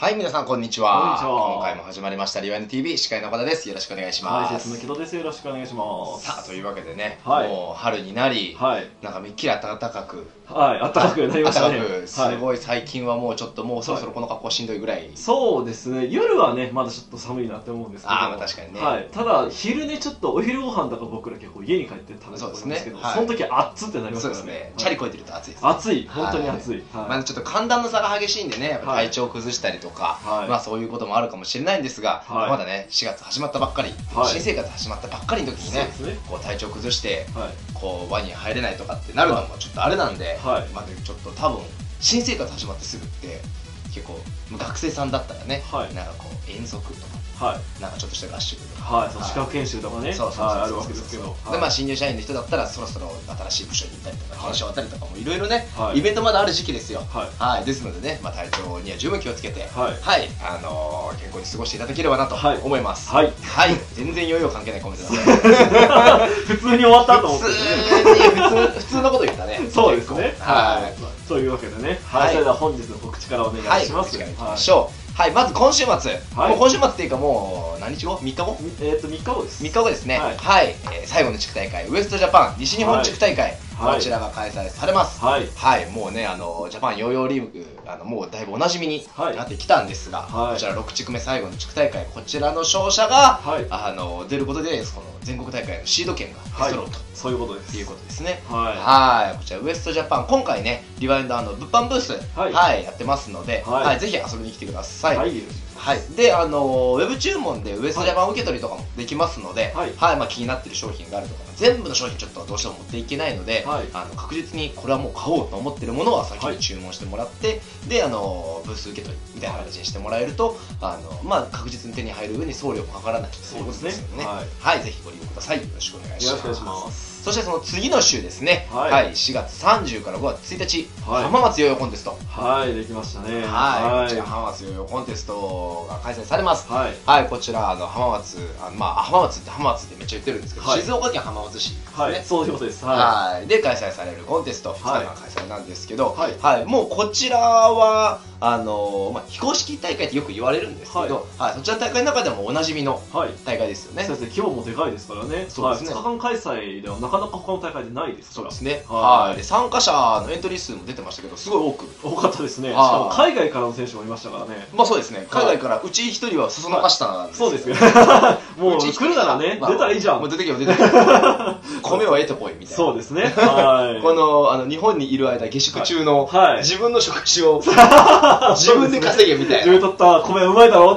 はい、皆さんこんにちは。今回も始まりましたリワインド TV 司会の岡田です。よろしくお願いします。 はい、節の木戸です。よろしくお願いします。 さあ、というわけでね、 はい、 もう春になり、 はい、 なんかめっきり暖かく、 はい、暖かくなりましたね。 すごい最近はもうちょっともうそろそろこの格好しんどいぐらい。 そうですね。夜はね、まだちょっと寒いなって思うんですけど。 ああ、まあ確かにね。 はい。ただ昼ね、ちょっとお昼ご飯とか僕ら結構家に帰って食べてるんですけど、その時熱ってなりますからね。 そうですね。チャリこいてると暑いです。 暑い、本当に暑い。 まあちょっと寒暖の差が激しいんでね、体調を崩したりとか、まあそういうこともあるかもしれないんですが、まだね4月始まったばっかり、新生活始まったばっかりの時にね、こう体調崩してこう輪に入れないとかってなるのもちょっとあれなんで、まあちょっと多分新生活始まってすぐって結構学生さんだったらね、なんかこう遠足とか。なんかちょっとした合宿とか、 資格研修とかね、あるわけですけど、 でまあ新入社員の人だったらそろそろ新しい部署に行ったりとか研修終わったりとかもいろいろね、イベントまだある時期ですよ。ですのでね、まあ体調には十分気をつけて、健康に過ごしていただければなと思います。はい、全然余裕関係ないコメントだね。 普通に終わったと思って、 普通のこと言ったね。 そうですね。というわけでね、それでは本日の告知からお願いします。 行きましょう。はい、まず今週末、もう今週末っていうかもう何日後 ?3 日後 3日後です。 3日後ですね。はい、最後の地区大会、ウエストジャパン西日本地区大会、こちらが開催されます。はい、もうね、ジャパンヨーヨーリーグ、もうだいぶおなじみになってきたんですが、こちら6地区目最後の地区大会、こちらの勝者が出ることで、その全国大会のシード権が出揃うと。そういうことです。ということですね。はい、こちらウエストジャパン、今回ね、リワインド物販ブース、やってますので、ぜひ遊びに来てください。で、ウェブ注文でウエストジャパン受け取りとかもできますので、気になってる商品があるとか、全部の商品ちょっとどうしても持っていけないので、確実にこれはもう買おうと思ってるものは先に注文してもらって、で、ブース受け取りみたいな形にしてもらえると、確実に手に入る上に送料もかからないということですのでね、ぜひご利用ください。よろしくお願いします。そしてその次の週ですね、4月30から5月1日、浜松ヨーヨーコンテスト。 できましたね。 こちら浜松ヨーヨーコンテストが開催されます。こちら浜松、浜松ってめっちゃ言ってるんですけど、静岡県浜松市ですね。 そういうことです。 で開催されるコンテスト、2日間開催なんですけど、もうこちらは非公式大会ってよく言われるんですけど、そちらの大会の中でもおなじみの大会ですよね。 そうですね、規模もでかいですからね。2日間開催ではなかなか他の大会でないですから。 そうですね。で参加者のエントリー数も出てましたけど、すごい多かったですね。しかも海外からの選手もいましたからね。 まあそうですね。海外からうち1人はそそのかしたんですよ。 そうですよ。もう来るならね、出たらいいじゃん。 もう出てけよ出てけよ。米は得てこいみたいな。 そうですね。 この日本にいる間下宿中の自分の食事を自分で稼げみたいな。 自分取った米うまいだろって。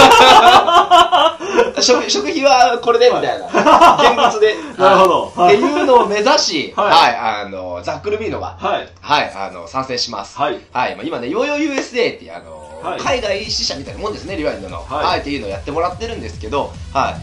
食費はこれでみたいな。現物で。 なるほど。 っていうのを目指し、ザックルビーノが参戦します。今ね、ヨーヨー USA っていう海外支社みたいなもんですね、リワインドの。っていうのをやってもらってるんですけど、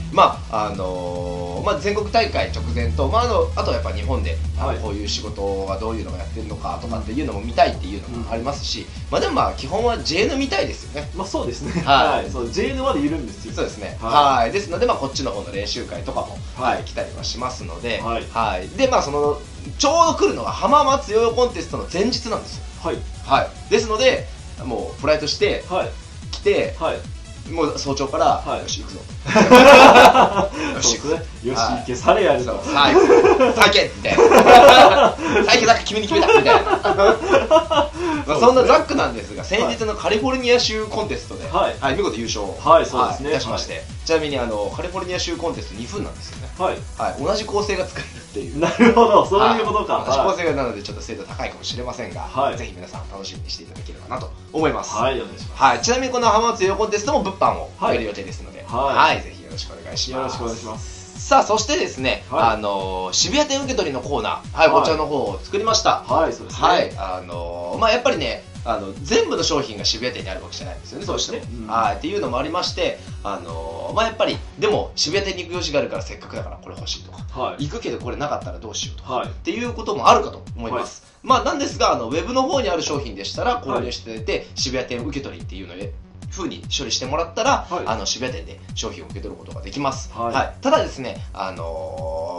全国大会直前と、あとやっぱ日本でこういう仕事はどういうのがやってるのかとかっていうのも見たいっていうのもありますし、でも基本は JN 見たいですよね。 そうですね。JN までいるんですよ。 そうですね。ですのでこっちの方の練習会とかも来たりはしますので、でそのちょうど来るのが浜松ヨーヨーコンテストの前日なんですよ。ですのでもうフライトして来て、もう早朝から「よし行くぞ」「よし行くぞ」 「よし行けされやる」と「 さけ」みたいな「さけさけ君に決めた」みたいなそんなザックなんですが、先日のカリフォルニア州コンテストで見事優勝いたしまして、ちなみにカリフォルニア州コンテスト2分なんですよね。同じ構成が使えるっていう。 なるほど、そういうことか。 同じ構成がなのでちょっと精度高いかもしれませんが、ぜひ皆さん楽しみにしていただければなと思います。 お願いします。 ちなみにこの浜松ヨーヨーコンテストも物販をやる予定ですので、ぜひよろしくお願いします。 よろしくお願いします。 さあ、そしてですね、渋谷店受け取りのコーナー、こちらの方を作りました。そうですね。やっぱりね、全部の商品が渋谷店にあるわけじゃないんですよね、どうしても。っていうのもありまして、やっぱり、でも渋谷店に行く用事があるからせっかくだからこれ欲しいとか、行くけどこれなかったらどうしようとか、っていうこともあるかと思います。なんですが、ウェブの方にある商品でしたら購入していただいて、渋谷店受け取りっていうので、風に処理してもらったら、渋谷店で商品を受け取ることができます。ただですね、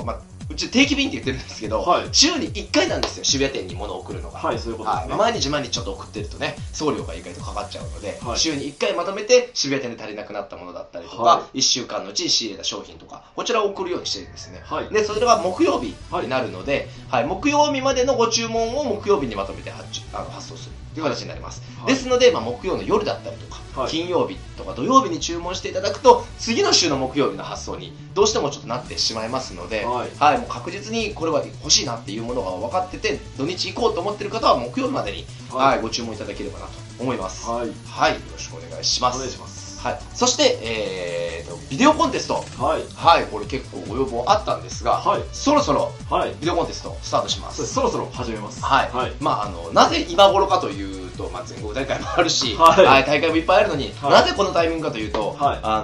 うち定期便って言ってるんですけど、 はい、 週に1回なんですよ、渋谷店に物を送るのが。 はい、そういうことですね。 毎日毎日ちょっと送ってるとね、送料が意外とかかっちゃうので、 はい、 週に1回まとめて渋谷店で足りなくなったものだったりとか、はい、1週間のうちに仕入れた商品とか、こちらを送るようにしてるんですね。はい、でそれが木曜日になるので、はい、木曜日までのご注文を木曜日にまとめて発送するという形になります。はい、ですので、木曜の夜だったりとか、はい、金曜日とか土曜日に注文していただくと、次の週の木曜日の発送にどうしてもちょっとなってしまいますので、はい、はい、もう確実にこれは欲しいなっていうものが分かってて、土日行こうと思っている方は木曜日までに、はい、ご注文いただければなと思います。はい、はい、よろしくお願いします。お願いします。はい、そして、ビデオコンテスト、はい、はい、これ結構ご要望あったんですが、はい、そろそろ、はい、ビデオコンテストスタートします。 そろそろ始めます。 はい、はい、なぜ今頃かというと、全国大会もあるし、はいはい、大会もいっぱいあるのに、はい、なぜこのタイミングかというと、はい、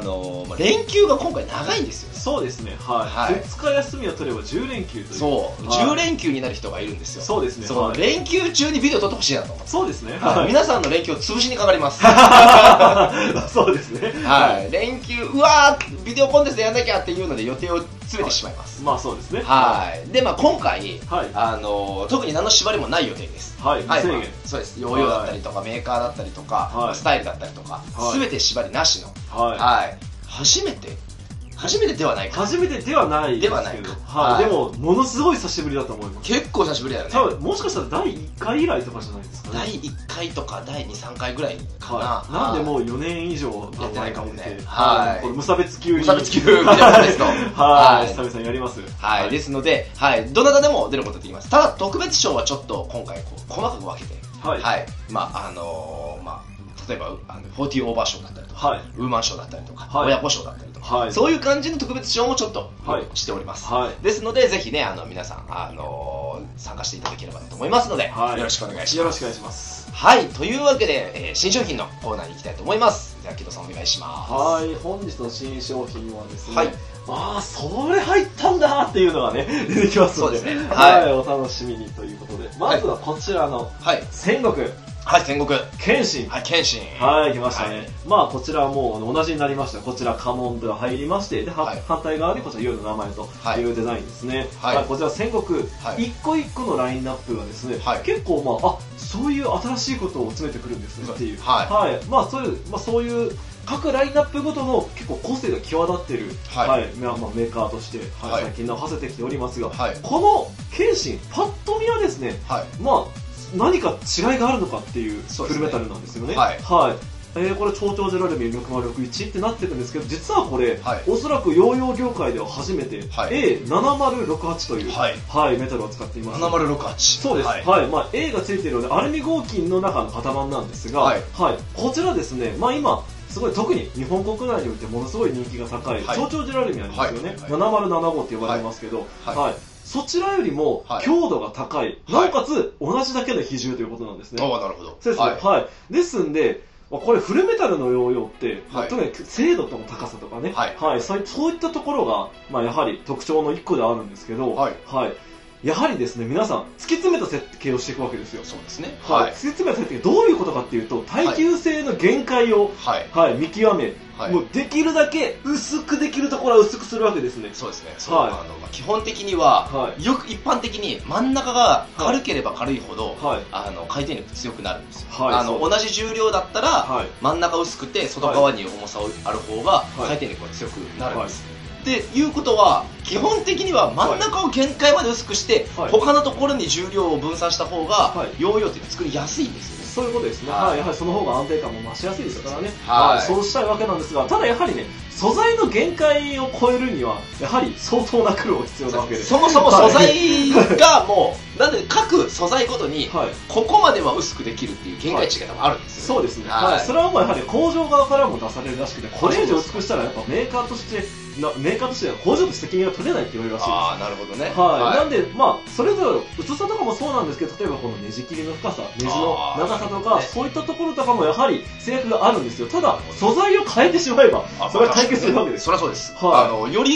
連休が今回長いんですよね。 そうですね、はい、はい、2日休みを取れば10連休という、 そう、はい、10連休になる人がいるんですよ。 そうですね、 その連休中にビデオ撮ってほしいなと思って。 そうですね、 はい、皆さんの連休を潰しにかかります。 そうですね、 はい、連休、うわー、ビデオコンテストやんなきゃっていうので予定を詰めてしまいます。 まあそうですね。 はい。で、今回、特に何の縛りもない予定です。はい。無制限。そうです。ヨーヨーだったりとか、メーカーだったりとか、スタイルだったりとか、すべて縛りなしの。はい。初めてではないか。 初めてではないですけど、はい。でも、ものすごい久しぶりだと思います。 結構久しぶりだよね。 多分、もしかしたら第1回以来とかじゃないですかね。 第1回とか第2、3回ぐらいかな。 なんでもう4年以上やってないかもね。 はい。これ無差別級に。 無差別級ビデオコンテスト。 はい。久々にやります。 はい。ですので、はい。どなたでも出ることができます。ただ、特別賞はちょっと今回、細かく分けて、はい。はい。例えば40オーバー賞だったりとか、ウーマン賞だったりとか、親子賞だったりとか、そういう感じの特別賞もちょっとしております。ですので、ぜひね、皆さん、参加していただければと思いますので、よろしくお願いします。 よろしくお願いします。 はい、というわけで、新商品のコーナーに行きたいと思います。じゃあ、木戸さんお願いします。 はい、本日の新商品はですね、それ入ったんだっていうのがね、出てきますので、はい、お楽しみにということで、まずはこちらの、戦国。 はい、戦国。 謙信。 はい、謙信。 はい、来ましたね。こちらはもう同じになりました。こちら家紋が入りまして、で、反対側にこちら夜の名前というデザインですね。はい、こちら戦国、一個一個のラインナップがですね、結構そういう新しいことを詰めてくるんですねっていう。はい。そういう各ラインナップごとの結構個性が際立っている、メーカーとして、最近名を馳せてきておりますが、この謙信、パッと見はですね、何か違いがあるのかっていうフルメタルなんですよね。はい。これ、超長ジェラルミン6061ってなってるんですけど、実はこれ、おそらくヨーヨー業界では初めて、A7068 という、メタルを使っています。 7068。 そうです。A がついているので、アルミ合金の中の型番なんですが、こちらですね、今、すごい特に日本国内においてものすごい人気が高い、超長ジェラルミンありますよね。7075って呼ばれますけど、そちらよりも強度が高い、なおかつ同じだけの比重ということなんですね。 なるほど。 そうですね。はい。ですんで、これフルメタルのヨーヨーって、特に精度との高さとかね、そういったところが、やはり特徴の一個であるんですけど、やはりですね、皆さん、突き詰めた設計をしていくわけですよ。 そうですね。 突き詰めた設計、どういうことかっていうと、耐久性の限界を、見極め、もうできるだけ薄くできるところは薄くするわけですね。 そうですね。基本的には、よく一般的に真ん中が軽ければ軽いほど、回転力強くなるんですよ。同じ重量だったら、真ん中薄くて外側に重さある方が回転力が強くなるんです。っていうことは、基本的には真ん中を限界まで薄くして、他のところに重量を分散した方が、ヨーヨーって作りやすいんですよね。 そういうことですね。やはりその方が安定感も増しやすいですからね。そうしたいわけなんですが、ただやはりね、素材の限界を超えるには、やはり相当な苦労が必要なわけです。 そもそも素材がもう、なんで各素材ごとに、ここまでは薄くできるっていう限界値が多分あるんですよ。 そうですね。それはもうやはり工場側からも出されるらしくて、これ以上薄くしたらやっぱメーカーとしては工場と責任が取れないって言われるらしいです。 なるほどね。 なんで、それぞれ薄さとかもそうなんですけど、例えばこのネジ切りの深さ、ネジの長さとか、そういったところとかもやはり制約があるんですよ。ただ、素材を変えてしまえば、それは解決するわけです。 そりゃそうです。より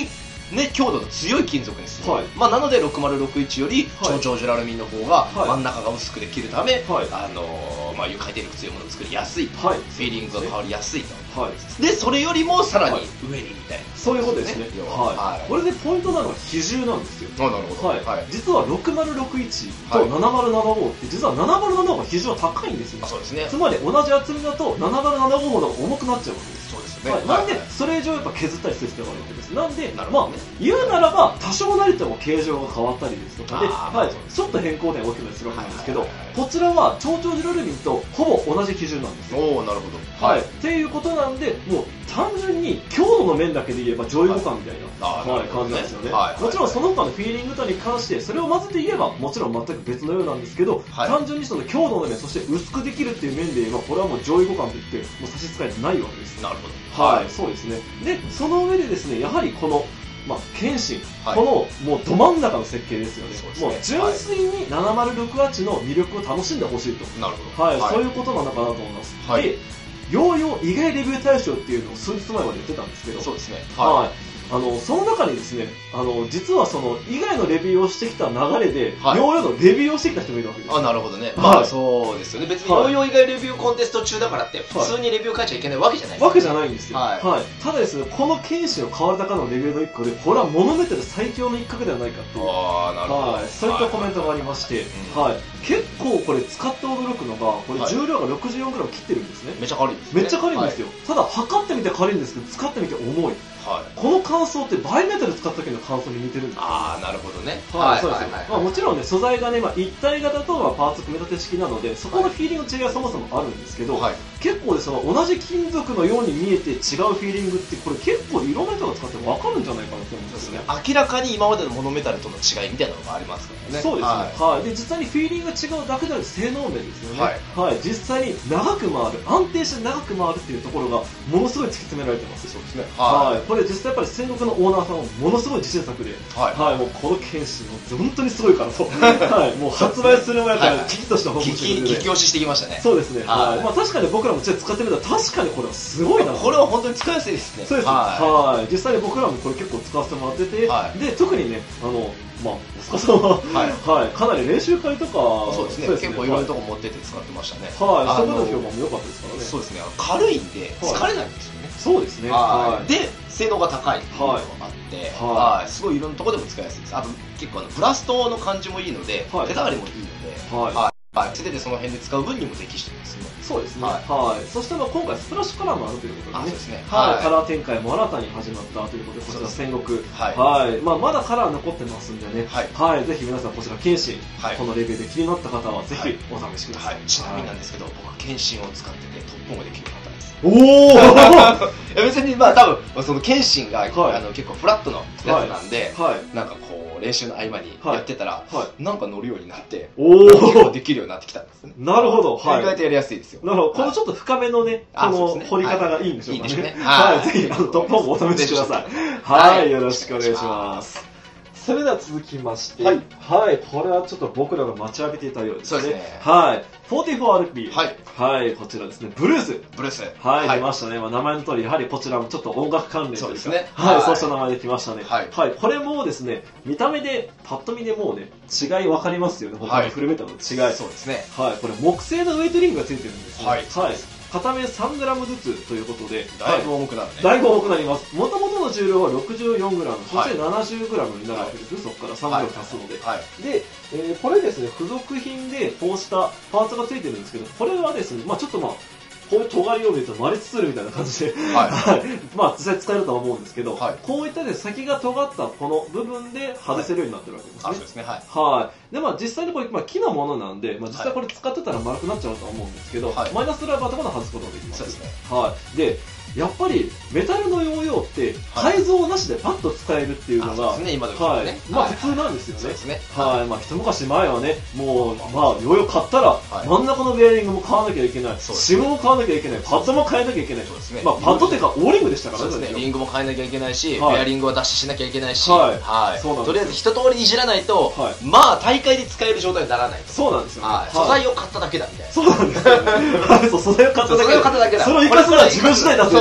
ね、強度の強い金属にする、まあなので6061より超長ジュラルミンの方が真ん中が薄くできるため、まあいう回転力強いものを作りやすいと、フィーリングが変わりやすいと、でそれよりもさらに上にみたいな、 そういうことですね。これでポイントなのは比重なんですよ。 なるほど。 実は6061と7075って実は7075が比重は高いんですよ。 そうですね。 つまり同じ厚みだと7075の方が重くなっちゃうわけです。 そうですね。 なんでそれ以上やっぱ削ったりする必要があるわけです。なんでまあ言うならば多少なりとも形状が変わったりですとかで、ちょっと変更点が起きたりするわけなんですけど、こちらは超長ジュラルミンとほぼ同じ基準なんですよ。 おお、なるほど。 っていうことなんで、もう単純に強度の面だけで言えば上位互換みたいな感じなんですよね。もちろんその他のフィーリングとに関してそれを混ぜて言えばもちろん全く別のようなんですけど、単純にその強度の面、そして薄くできるっていう面で言えばこれはもう上位互換といってもう差し支えてないわけです。 なるほど。 そうですね。でその上でですね、やはりこの謙信、このもうど真ん中の設計ですよね。もう純粋に7068の魅力を楽しんでほしいと。なるほど。そういうことなのかなと思います。で、ヨーヨー意外レビュー大賞っていうのを数日前まで言ってたんですけど、そうですね。その中にですね、実はその以外のレビューをしてきた流れで、ヨーヨーのレビューをしてきた人もいるわけです。 なるほどね。まあそうですよね。別にヨーヨー以外レビューコンテスト中だからって普通にレビュー書いちゃいけないわけじゃないわけじゃないんですよ。ただですね、この謙信を変わる高のレビューの一個で、これはモノメタル最強の一角ではないかっていう、そういったコメントがありまして、結構これ使って驚くのが、これ重量が 64g 切ってるんですね。 めっちゃ軽いです。 めっちゃ軽いんですよ。ただ測ってみて軽いんですけど、使ってみて重い。この乾燥ってバイメタル使った時の乾燥に似てるんですよ。 なるほどね。 そうですよ。もちろんね、素材がね、一体型とパーツ組み立て式なので、そこのフィーリングの違いはそもそもあるんですけど、結構でその同じ金属のように見えて違うフィーリングって、これ結構いろんな人が使って分かるんじゃないかなと思うんですよね。 明らかに今までのモノメタルとの違いみたいなのがありますからね。 そうですね。で、実際にフィーリングが違うだけでなく性能面ですよね。実際に長く回る、安定して長く回るっていうところがものすごい突き詰められてます。そうですね。これ実際やっぱり戦国のオーナーさんはものすごい自信作で、もうこの剣士の本当にすごいからと、もう発売する前から危機とした報告して激推ししてきましたね。 そうですね。確かに僕らも使ってみたら確かにこれはすごいな。 これは本当に使いやすいですね。 そうです。実際に僕らもこれ結構使わせてもらってて、で特にね、お塚さんはかなり練習会とか、 そうですね、結構いろんなとこ持ってて使ってましたね。 そこでの評判も良かったですからね。 そうですね、軽いんで疲れないんですよね。 そうですね。 で性能が高いっていうのがあって、すごいいろんなところでも使いやすいです。あと結構ブラストの感じもいいので、手触りもいいので、手でその辺で使う分にも適してますね。 そうですね。そして今回スプラッシュカラーもあるということでね。カラー展開も新たに始まったということで、こちら戦国。まだカラー残ってますんでね。ぜひ皆さんこちら謙信、このレビューで気になった方はぜひお試しください。 ちなみになんですけど、僕は謙信を使っててトップもできる方です。別に多分その謙信が結構フラットのやつなんで、なんかこう練習の合間にやってたらなんか乗るようになって結構できるようになってきたんですね。 なるほど。 意外とやりやすいですよ。 なるほど。このちょっと深めのね、この掘り方がいいんでしょうかね。ぜひトップもお試しください。よろしくお願いします。それでは続きまして、これはちょっと僕らが待ちわびていたようですね。そうですね。44RP。こちらですね。ブルース。出ましたね。名前の通り、やはりこちらもちょっと音楽関連というか、そうした名前で来ましたね。これもですね、見た目で、パッと見でもうね、違い分かりますよね。本当にフルメタルの違い。そうですね。これ木製のウェイトリングがついてるんですね。片面 3g ずつということで、 だいぶ重くなるね。 だいぶ重くなります。もともとの重量は 64g、そして 70g になるわけです。そこから 3g 足すので。で、これですね、付属品でこうしたパーツがついてるんですけど、これはですね、ちょっとこういう尖りを見るとマリツツールみたいな感じで、実際使えるとは思うんですけど、こういった先が尖ったこの部分で外せるようになってるわけですね。そうですね。で、実際にこれ、木のものなんで、実際これ使ってたら丸くなっちゃうとは思うんですけど、マイナスドライバーとかで外すことができます。そうですね。で、やっぱりメタルのヨーヨーって改造なしでパッと使えるっていうのが、普通なんですよね。一昔前はね、もうヨーヨー買ったら真ん中のベアリングも買わなきゃいけない、シムも買わなきゃいけない、パッドも変えなきゃいけない。パッドっていうかオーリングでしたからね。 リングも変えなきゃいけないし、ベアリングは脱脂しなきゃいけないし、とりあえず一通りいじらないと、大会で使える状態にならないと。そうなんですよ。素材を買っただけだみたいな。そうなんですよ。素材を買っただけだ。それを生かすのは自分次第だって。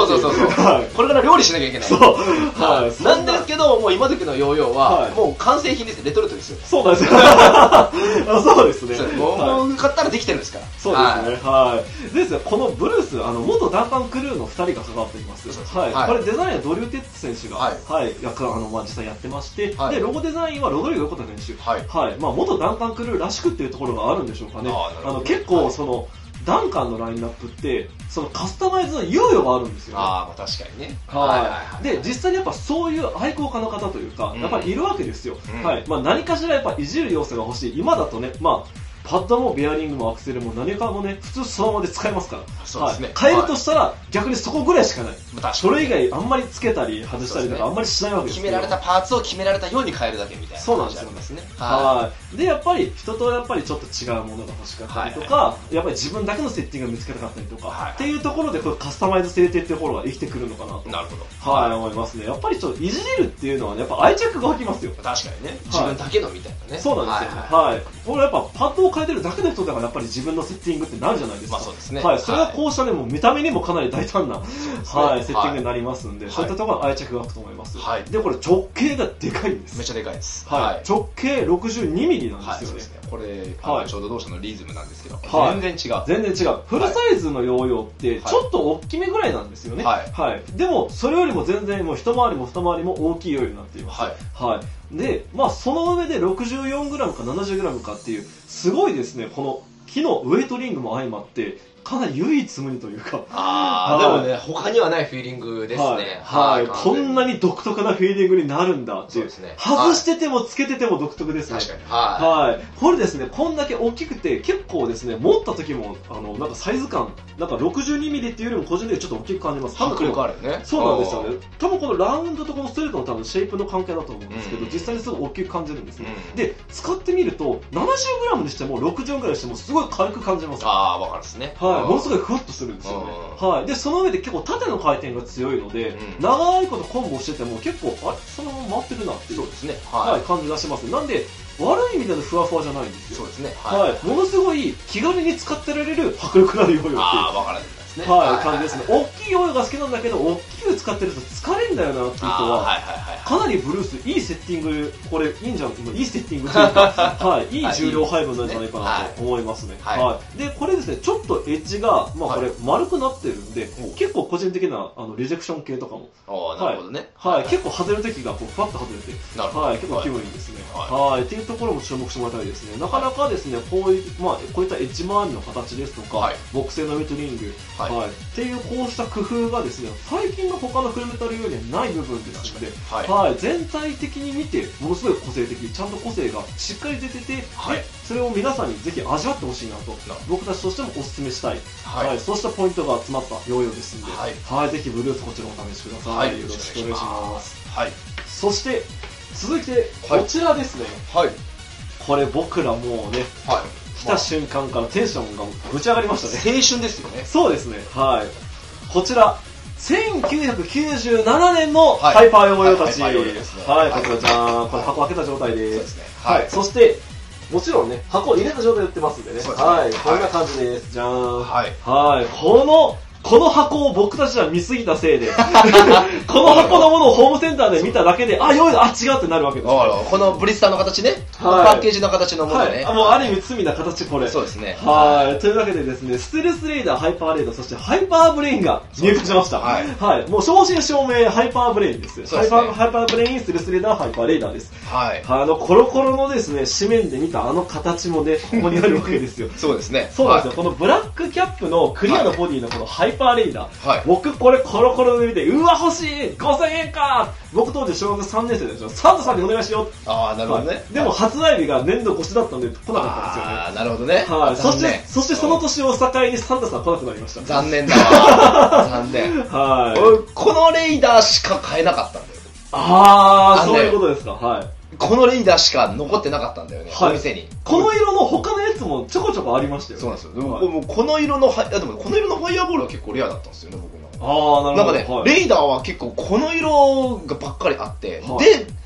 そうそうそう。これから料理しなきゃいけない。そう。はい。なんですけど、もう今時のヨーヨーは、もう完成品ですよ。レトルトですよ。 そうなんですよ。そうですね。 もう買ったらできてるんですから。 そうですね。はい。ですね、このブルース、元ダンカンクルーの2人が関わっています。はい。これデザインはドリュー・テッツ選手が、はい、実際やってまして、で、ロゴデザインはロドリゴ・横田選手。はい。まあ、元ダンカンクルーらしくっていうところがあるんでしょうかね。結構、ダンカンのラインナップって、カスタマイズの猶予があるんですよね。 まあ確かにね。 はい。で、実際にやっぱそういう愛好家の方というか、やっぱりいるわけですよ。はい。まあ何かしらやっぱいじる要素が欲しい。今だとね、まあ、パッドもベアリングもアクセルも何かもね、普通そのままで使えますから。そうですね。変えるとしたら、逆にそこぐらいしかない。それ以外あんまりつけたり外したりとかあんまりしないわけですよ。 決められたパーツを決められたように変えるだけみたいな。 そうなんですね。はい。で、やっぱり人とやっぱりちょっと違うものが欲しかったりとか、やっぱり自分だけのセッティングが見つけたかったりとか、っていうところでこれカスタマイズ性っていうところが生きてくるのかなと。 なるほど。 はい、思いますね。やっぱりちょっといじるっていうのはね、やっぱ愛着が湧きますよ。 確かにね。自分だけのみたいなね。 そうなんですよね。はい。これやっぱパッドを変えてるだけの人だからやっぱり自分のセッティングってなるじゃないですか。 まあそうですね。 はい。それはこうしたね、もう見た目にもかなり大胆な、はい、セッティングになりますんで、そういったところは愛着が湧くと思います。はい。で、これ直径がでかいんです。 めっちゃでかいです。 はい。直径62ミリなんですよね。 これ、ちょうど同社のリズムなんですけど、全然違う。 全然違う。フルサイズのヨーヨーって、ちょっと大きめぐらいなんですよね。はい。でも、それよりも全然もう一回りも二回りも大きいヨーヨーになっています。はい。で、まあ、その上で 64g か 70g かっていう、すごいですね、この木のウェイトリングも相まって、かなり唯一無二というか。 でもね、他にはないフィーリングですね。 はい。こんなに独特なフィーリングになるんだっていう。外しててもつけてても独特ですね。 確かに。 はい。これですね、こんだけ大きくて、結構ですね、持った時も、なんかサイズ感、なんか 62mm っていうよりも個人的にちょっと大きく感じます。 迫力あるよね。 そうなんですよね。多分このラウンドとこのストレートの多分シェイプの関係だと思うんですけど、実際にすごい大きく感じるんですね。で、使ってみると、70g にしても 60g にしてもすごい軽く感じます。 わかるですね。 はい。ものすごいふわっとするんですよね。はい。で、その上で結構縦の回転が強いので、長いことコンボしてても結構、あれそのまま回ってるなっていう。 そうですね。 はい。感じがします。なんで、悪い意味でのふわふわじゃないんですよ。 そうですね。 はい。ものすごい気軽に使ってられる迫力のあるヨーヨーっていう。 わからない。 はい、感じですね。大きいヨーヨーが好きなんだけど、大きく使ってると疲れんだよなっていう人は、かなりブルース、いいセッティング、これいいんじゃん、いいセッティングというか、はい、いい重量配分なんじゃないかなと思いますね。はい。で、これですね、ちょっとエッジが、まあこれ丸くなってるんで、結構個人的なリジェクション系とかも、 なるほどね。 はい、結構外れる時がこうふわっと外れて、はい、結構気分いいですね。はい、っていうところも注目してもらいたいですね。なかなかですね、こういったエッジ周りの形ですとか、木製のウェイトリング、はい、っていうこうした工夫がですね、最近の他のフルメタルよりはない部分ですので、はい、全体的に見てものすごい個性的、ちゃんと個性がしっかり出てて、それを皆さんにぜひ味わってほしいなと、僕たちとしてもお勧めしたい、はい、そうしたポイントが詰まったヨーヨーですので、はい、ぜひブルースこちらお試しください。よろしくお願いします。はい、そして続いてこちらですね。はい、これ僕らもうね。来た瞬間からテンションがぶち上がりましたね。 青春ですよね。 そうですね。はい。こちら、1997年のハイパーヨーヨーたち。はい、こちらじゃーん。これ箱開けた状態です。はい。そして、もちろんね、箱入れた状態で売ってますんでね。はい。こんな感じです。じゃーん。はい。はい。この箱を僕たちは見すぎたせいで、この箱のものをホームセンターで見ただけで、あ、ヨーヨー、違うってなるわけです。 このブリスターの形ね。パッケージの形のものね。 もうある意味罪な形、これ。 そうですね。 はい。というわけでですね、ステルスレイダー、ハイパーレーダー、そしてハイパーブレインが入荷しました。はい。もう正真正銘、ハイパーブレインです。ハイパーブレイン、ステルスレイダー、ハイパーレーダーです。はい。コロコロのですね、紙面で見たあの形もね、ここにあるわけですよ。 そうですね。 そうなんですよ。このブラックキャップのクリアのボディのこのハイパーレーダー。僕これコロコロで見て、うわ欲しい !5000 円か僕当時小学3年生でしょ。サンタさんにお願いしよう。 なるほどね。 でも発売日が年度越しだったんで来なかったんですよね。 なるほどね。 はい。そしてその年を境にサンタさん来なくなりました。 残念だわ。残念。 はい。 このレイダーしか買えなかったんだよ。 そういうことですか。はい。 このレイダーしか残ってなかったんだよね、お店に。 この色の他のやつもちょこちょこありましたよね。 そうなんですよ。でもこの色のファイアボールは結構レアだったんですよね、僕の。 なるほど。 なんかね、レイダーは結構この色がばっかりあって、で、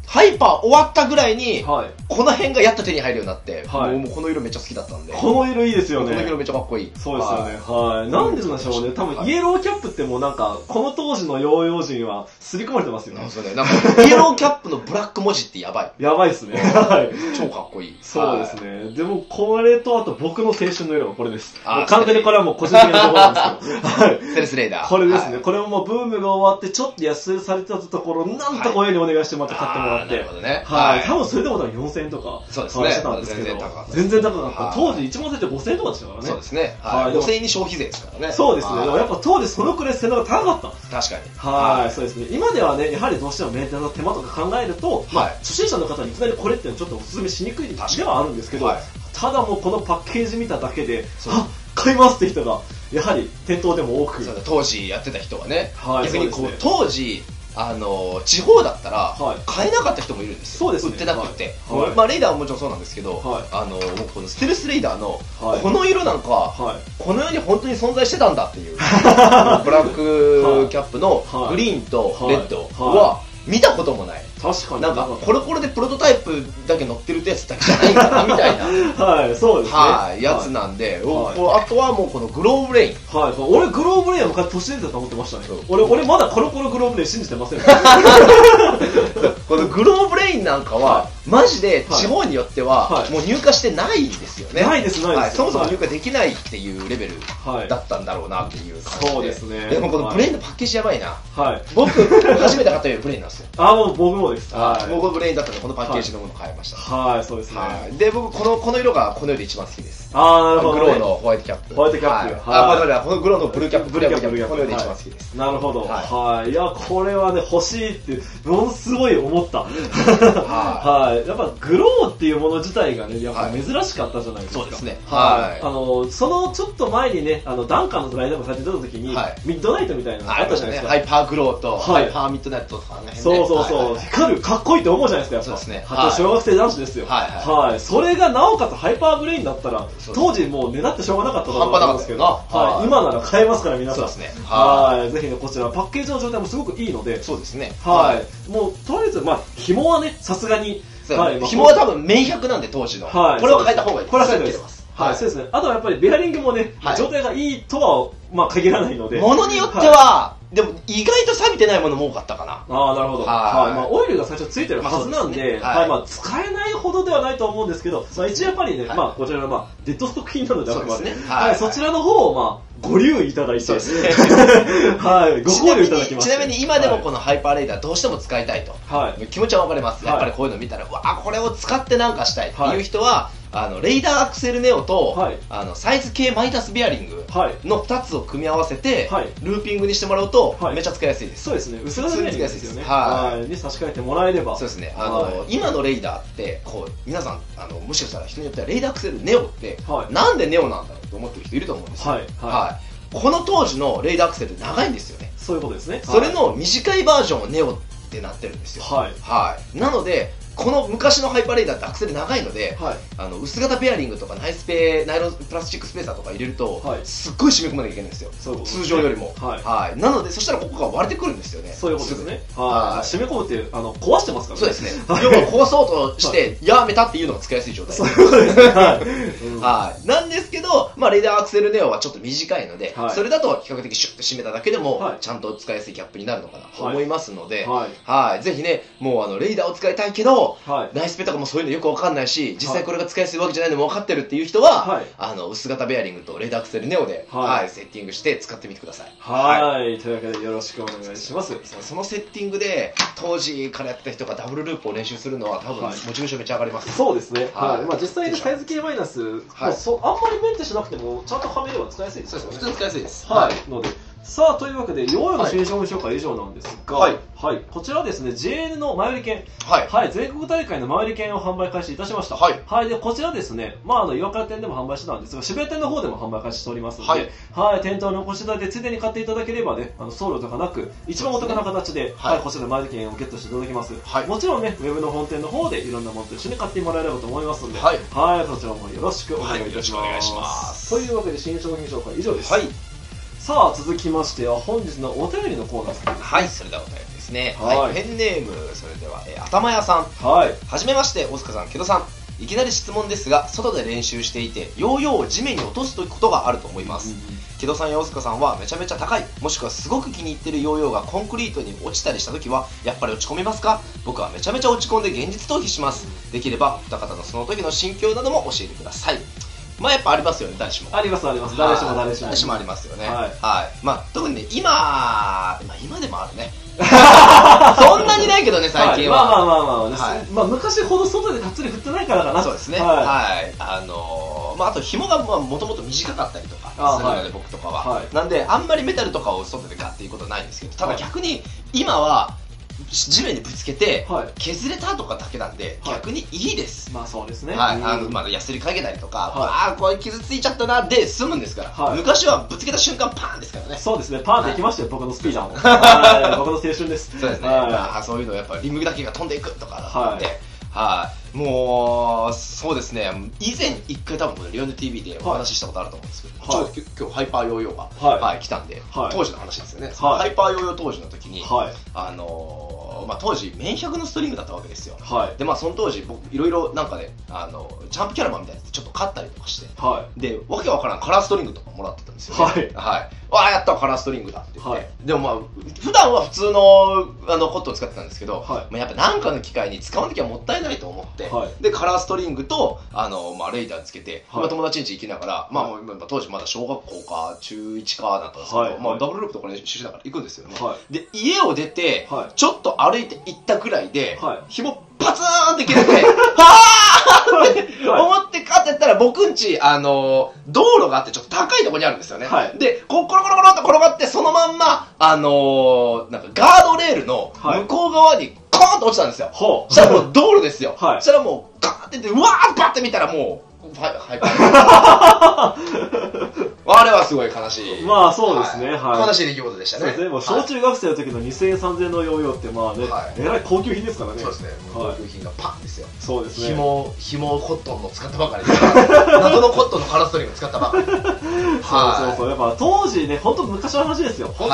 ハイパー終わったぐらいに、この辺がやっと手に入るようになって、もうこの色めっちゃ好きだったんで。 この色いいですよね。 この色めっちゃかっこいい。 そうですよね。はい。なんでなんでしょうね。多分、イエローキャップってもうなんか、この当時のヨーヨー人は刷り込まれてますよね。 そうね。なんか、イエローキャップのブラック文字ってやばい。 やばいっすね。はい。 超かっこいい。 そうですね。でも、これとあと僕の青春の色はこれです。完全にこれはもう個人的なところなんですけど。はい。 セレスレイダー。 これですね。これももうブームが終わって、ちょっと安売されてたところ、なんとか親にお願いしてまた買ってもらって。 なるほどね。 はい。多分それでも多分4000円とか。 そうですね。 してたんですけど。全然高かった。当時1万円って5000円とかでしたからね。 そうですね。はい。5000円に消費税ですからね。 そうですね。でもやっぱ当時そのくらい性能が高かった。 確かに。 はい。そうですね。今ではね、やはりどうしてもメンテナンスの手間とか考えると、初心者の方にいきなりこれってちょっとお勧めしにくいではあるんですけど、ただもうこのパッケージ見ただけで、あ、買いますって人が、やはり店頭でも多く。 当時やってた人はね。逆にこう、当時、地方だったら買えなかった人もいるんですよ。そうですね。売ってなくて、まあレイダーはもちろんそうなんですけど、僕このステルスレイダーのこの色なんかこの世に本当に存在してたんだっていうブラックキャップのグリーンとレッドは見たこともない。 確かになんかコロコロでプロトタイプだけ乗ってるってやつだけじゃないかなみたいなはいそうですねはいやつなんで、あとはもうこのグローブレイン、 はい俺グローブレインは昔年出てたと思ってましたね。俺まだコロコログローブレイン信じてません。 このグローブレインなんかはマジで地方によってはもう入荷してないんですよね。 ないですないです。 そもそも入荷できないっていうレベルだったんだろうなっていう感じで。 そうですね。 でもこのブレインのパッケージやばいな。僕初めて買ったブレインなんですよ。 あもう僕もです。 僕ブレインだったのでこのパッケージのものを買いました。 はいそうですね。 で僕この色がこの世で一番好きです。 ああなるほど。 グローのホワイトキャップ。 ホワイトキャップ。 このグローのブルーキャップこの世で一番好きです。 なるほど。はい。いやこれはね欲しいってものすごい思った。はい。やっぱグローっていうもの自体がねやっぱ珍しかったじゃないですか。 そうですね。 はい。そのちょっと前にねダンカンのラインナップされてた時にミッドナイトみたいなのあったじゃないですか。 ハイパーグローとハイパーミッドナイトとかね。 そうそうそう。光るかっこいいって思うじゃないですか。そうですね。あと小学生男子ですよ。はい。それがなおかつハイパーブレインだったら当時もうねだってしょうがなかったと思うんですけど、はい。今なら買えますから皆さん。そうですね。はい。ぜひねこちらパッケージの状態もすごくいいので。 そうですね。 はい。もうとりあえずまあ紐はねさすがに。 紐は多分綿100なんで当時の。これは変えた方がいい。 これは変えてます。はい、そうですね。あとはやっぱりベアリングもね、状態がいいとはまあ限らないので。 ものによっては、でも意外と錆びてないものも多かったかな。 ああ、なるほど。はい。まあオイルが最初ついてるはずなんで、はい。まあ使えないほどではないと思うんですけど、まあ一応やっぱりね、まあこちらのまあデッドストック品なのであればね、はい。そちらの方をまあご留意いただいて、はい。ご考慮いただきます。 ちなみに今でもこのハイパーレイダーどうしても使いたいと。はい。気持ちはわかります。やっぱりこういうの見たら、わあこれを使ってなんかしたいっていう人は。レイダーアクセルネオと、サイズ系マイナスベアリングの2つを組み合わせて、ルーピングにしてもらうと、めっちゃ使いやすいです。 そうですね。薄型ベアリングですよね。はい。に差し替えてもらえれば。 そうですね。今のレイダーって、こう、皆さん、もしかしたら人によってはレイダーアクセルネオって、なんでネオなんだろうと思ってる人いると思うんですよ。はい。この当時のレイダーアクセルって長いんですよね。 そういうことですね。 それの短いバージョンをネオってなってるんですよ。はい。なので、この昔のハイパーレイダーってアクセル長いので、薄型ベアリングとかナイロンプラスチックスペーサーとか入れると、すっごい締め込まなきゃいけないんですよ。通常よりも。なのでそしたらここが割れてくるんですよね。 そういうことですね。締め込むって壊してますからね。 そうですね。要は壊そうとしてやめたっていうのが使いやすい状態。 そういうことですね。 なんですけど、まあレイダーアクセルネオはちょっと短いので、それだと比較的シュッと締めただけでもちゃんと使いやすいキャップになるのかなと思いますので、ぜひねもうレイダーを使いたいけど。ナイスペとかもそういうのよくわかんないし、実際これが使いやすいわけじゃないのも分かってるっていう人は、薄型ベアリングとレーダーアクセルネオで、セッティングして使ってみてください。 はい。というわけでよろしくお願いします。 そのセッティングで当時からやってた人がダブルループを練習するのは多分モチベーションめっちゃ上がります。 そうですね。まあ実際にサイズ系マイナス、あんまりメンテしなくてもちゃんとはめれば使いやすいですよね。 普通に使いやすいです。 はい。ので。さあというわけでヨーヨーの新商品紹介は以上なんですが、こちらですね JN の前売り券、全国大会の前売り券を販売開始いたしました。でこちらですね、岩倉店でも販売してたんですが渋谷店の方でも販売開始しておりますので、店頭にお越しいただいてついでに買っていただければね送料とかなく一番お得な形で、こちらで前売り券をゲットしていただきます。もちろんねウェブの本店の方でいろんなものと一緒に買ってもらえればと思いますので、そちらもよろしくお願いいたします。というわけで新商品紹介以上です。さあ続きましては本日のお便りのコーナーです。 それではお便りです。 ですね。はい。ペンネーム、それでは、頭屋さん。はい。はじめまして、大塚さん、木戸さん。いきなり質問ですが、外で練習していて、ヨーヨーを地面に落とすことがあると思います。木戸さんや大塚さんはめちゃめちゃ高い、もしくはすごく気に入ってるヨーヨーがコンクリートに落ちたりした時は、やっぱり落ち込みますか？僕はめちゃめちゃ落ち込んで現実逃避します。できれば、二方のその時の心境なども教えてください。まあやっぱありますよね、誰しも。 ありますあります。誰しも誰しも。 誰しもありますよね。はい。まあ特にね、今でもあるね。そんなにないけどね、最近は。 まあ昔ほど外でがっつり振ってないからかな。 そうですね。はい。まああと紐がもともと短かったりとかするので、僕とかは。なんで、あんまりメタルとかを外でガッていうことはないんですけど、ただ逆に今は、地面にぶつけて削れたとかだけなんで逆にいいです。 まあそうですね。 ヤスリかけたりとか、ああこれ傷ついちゃったなで済むんですから。昔はぶつけた瞬間パーンですからね。 そうですね。パーンっていきましたよ、僕のスピーダーも。僕の青春です。 そうですね。そういうのやっぱリムだけが飛んでいくとかだったんで、もうそうですね。以前一回多分リオネ TV でお話ししたことあると思うんですけど、ちょうど今日ハイパーヨーヨーが来たんで、当時の話ですよね。ハイパーヨーヨー当時の時に当時綿100のストリングだったわけですよ。でその当時僕いろいろなんかねジャンプキャラバンみたいなやつちょっと買ったりとかして、でわけわからんカラーストリングとかもらってたんですよね。わあやったカラーストリングだって言って、でも普段は普通のコットンを使ってたんですけど、やっぱ何かの機会に使わなきゃもったいないと思って、でカラーストリングとレイダーつけて友達ん家行きながら、当時まだ小学校か中1かだったんですけど、ダブルループとか練習しながら行くんですよね。で家を出てちょっと歩いて行ったくらいで紐パツーンって切れて、はーって思ってカッてやったら、僕んち道路があってちょっと高いところにあるんですよね。でコロコロコロっと転がってそのまんまなんかガードレールの向こう側にコーンと落ちたんですよ。そしたらもう道路ですよ。そしたらもうガーってってうわーってバッて見たらもうあれはすごい悲しい。 まあそうですね。 悲しい出来事でしたね。 そうですね。小中学生の時の2000円3000円のヨーヨーってまあね、えらい高級品ですからね。 そうですね。高級品がパンですよ。 そうですね。 紐コットンの使ったばかりで、謎のコットンのカラーストリング使ったばかり。そうそう。やっぱ当時ね、本当昔の話ですよ。本当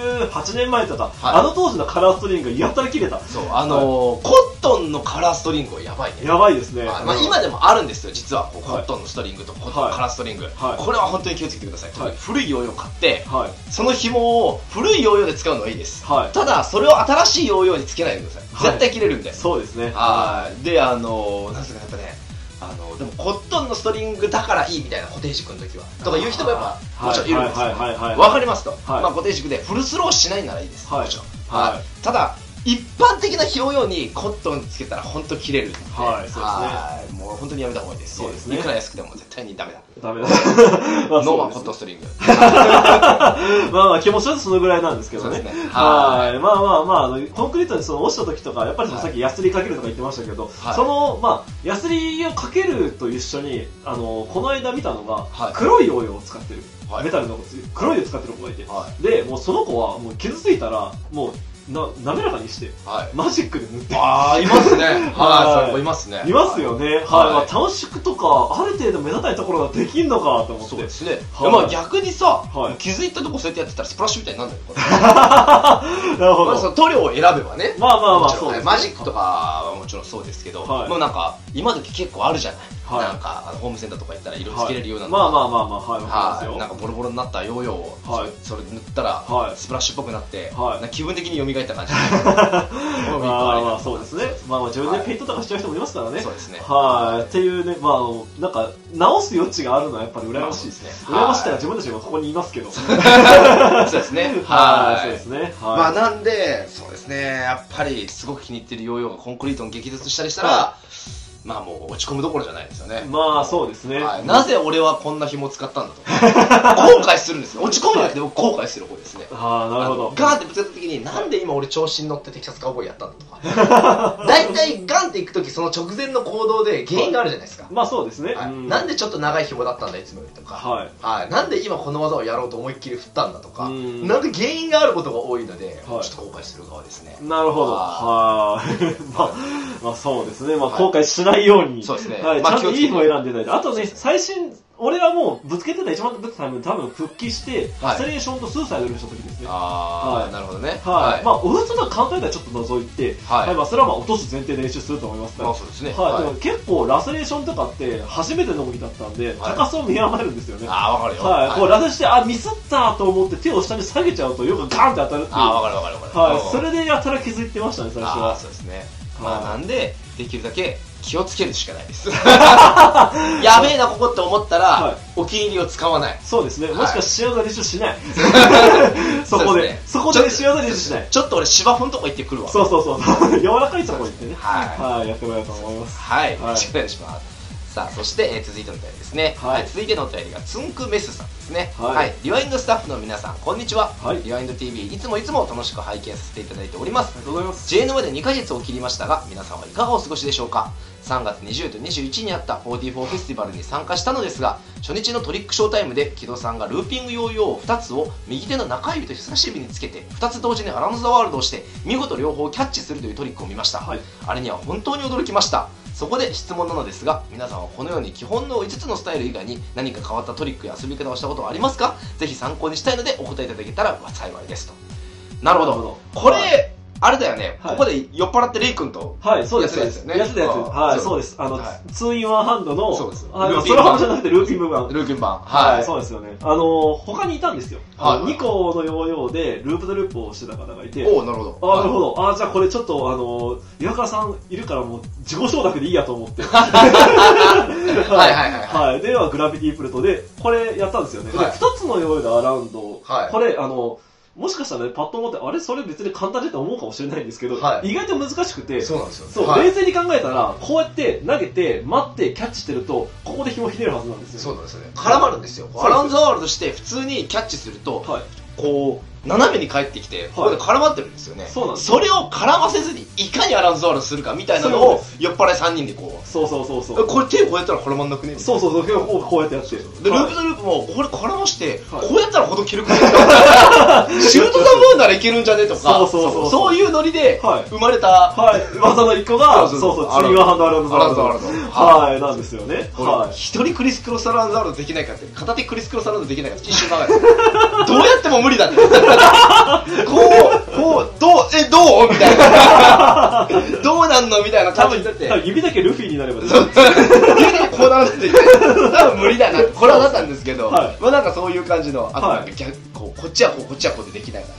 18年前とか、あの当時のカラーストリングやったら切れた。 そう、コットンのカラーストリングはやばいね。 やばいですね。 今でもあるんですよ、実は。コットンのストリングとコットンのカラーストリング。これは本当に気をつけてください。古いヨーヨーを買って、その紐を古いヨーヨーで使うのはいいです。ただ、それを新しいヨーヨーにつけないでください。絶対切れるんで。 そうですね。 で、なんですか、やっぱね、でもコットンのストリングだからいいみたいな固定軸の時はとかいう人もやっぱもちろんいるんですよ。わかりますと。固定軸でフルスローしないならいいです。もちろん。ただ、一般的なヨーヨーにコットンつけたら本当切れるんで、もう本当にやめた方がいいです。そうですね。いくら安くても絶対にダメだ。ダメだ。ノーマンコットンストリング。 まあ気持ちはそのぐらいなんですけどね。コンクリートに落ちた時とかやっぱりさっきヤスリかけるとか言ってましたけど、そのヤスリをかけると一緒にこの間見たのが黒いヨーヨーを使ってるメタルの黒いを使ってる子がいて、でもうその子はもう傷ついたらもう滑らかにして、マジックで塗ってる。 ああ、いますね。はい、いますね。 いますよね。はい、短縮とか、ある程度目立たないところができんのかと思って。そうですね。逆にさ、気づいたとこそうやってやってたらスプラッシュみたいになるんだよ。なるほど。塗料を選べばね。 まあ、そうです。 マジックとかはもちろんそうですけど、もうなんか、今時結構あるじゃない。なんか、ホームセンターとか行ったら色つけれるようなの。なんかボロボロになったヨーヨーを、それ塗ったら、スプラッシュっぽくなって、気分的に蘇った感じ。 そうですね。自分でペイントとかしちゃう人もいますからね。 そうですね。 っていうね、なんか直す余地があるのはやっぱり羨ましいですね。羨ましいから自分たちがここにいますけど。そうですね。 そうですね。 なんでそうですね。やっぱりすごく気に入ってるヨーヨーがコンクリートに激突したりしたら。もう落ち込むどころじゃないですよね。 そうですね。 なぜ俺はこんな紐を使ったんだと後悔するんですよ。落ち込むんじゃなくて後悔する方ですね。 なるほど。 ガンってぶつかった時になんで今俺調子に乗ってテキサスカウボーイやったんだとか。大体ガンっていく時その直前の行動で原因があるじゃないですか。 そうですね。 なんでちょっと長い紐だったんだいつもよりとか。なんで今この技をやろうと思いっきり振ったんだとか。なんで原因があることが多いのでちょっと後悔する側ですね。 なるほど。そうですね。後悔しないように。 そうですね。 ちゃんといいのを選んでないと。あとね、最新俺はもうぶつけてた一番ぶつけたタイム多分復帰して、アセレーションとスーサイドルした時ですね。 ああ、なるほどね。 はい。まあ、オフストのカウンターではちょっと除いて、はい。まあ、それはまあ落とす前提で練習すると思いますから。 まあ、そうですね。 はい。結構、ラセレーションとかって初めての動きだったんで、高さを見余るんですよね。 ああ、わかるよ。 はい。こう、ラセして、あ、ミスったと思って手を下に下げちゃうと、よくガーンって当たるっていう。 ああ、わかるわかるわかる。 はい。それでやたら気づいてましたね、最初は。 そうですね。まあ、なんで、できるだけ、気をつけるしかないです。やべえなここって思ったら、お気に入りを使わない。 そうですね。もしかして塩の練習しない。そこで塩の練習しない。 ちょっと俺芝生のとこ行ってくるわ。 そうそうそう。柔らかいとこ行ってね。はい。やってもらえると思います。 はい。よろしくお願いします。さあ、そして、続いてのお便りですね。はい。続いてのお便りが、つんくメスさんですね。はい。リワインドスタッフの皆さん、こんにちは。はい。リワインド TV、いつも楽しく拝見させていただいております。 ありがとうございます。 JN まで2ヶ月を切りましたが、皆さんはいかがお過ごしでしょうか。3月20と21日にあった44フェスティバルに参加したのですが、初日のトリックショータイムで木戸さんがルーピングヨーヨー2つを右手の中指と人差し指につけて2つ同時にアラウンドザワールドをして見事両方キャッチするというトリックを見ました。はい、あれには本当に驚きました。そこで質問なのですが、皆さんはこのように基本の5つのスタイル以外に何か変わったトリックや遊び方をしたことはありますか？ぜひ参考にしたいのでお答えいただけたら幸いですと。なるほど。これあれだよね、ここで酔っ払ってレイ君とやってたやつですね。やってたやつ。はい、そうです。2 in 1ハンドの、そうです。それはじゃなくてルーピング版。 ルーピング版。 はい、そうですよね。他にいたんですよ。2個のヨーヨーでループとループをしてた方がいて。 お、なるほど。 なるほど。じゃあこれちょっと、岩川さんいるからもう自己承諾でいいやと思って。はいはいはい。ではグラビティプルトで、これやったんですよね。2つのヨーヨーでアラウンド。これ、もしかしたらね、パッと思って、あれそれ別に簡単だって思うかもしれないんですけど、意外と難しくて、 そうなんですよ。 そう、冷静に考えたら、こうやって投げて、待って、キャッチしてると、ここで紐ひねるはずなんですよ。 そうなんですよね。絡まるんですよ。アラウンドワールドして普通にキャッチすると、こう、斜めに返ってきて、ここで絡まってるんですよね。そうなんです。それを絡ませずに、いかにアラウンドワールドするかみたいなのを、酔っ払い3人でこう。 そう。 これ手こうやったら絡まんなくね？ そう、こうやってやって。 で、ループとループも、これ絡まして、こうやったらほど切るくね？シュートザムーンならいけるんじゃねとか、そういうノリで生まれた技の一個が、そう、ツインワンハンドアラウンドワールド。はい、なんですよね。 一人クリスクロスアラウンドワールドできないかって、片手クリスクロスアラウンドできないかって一瞬考えた。どうやっても無理だって。どうみたいな。どうなんのみたいな感じになって。 指だけルフィになれば指だけこうなるって多分無理だな。これはだったんですけど、まあなんかそういう感じの、あとなんかこっちはこっちはこうでできないから。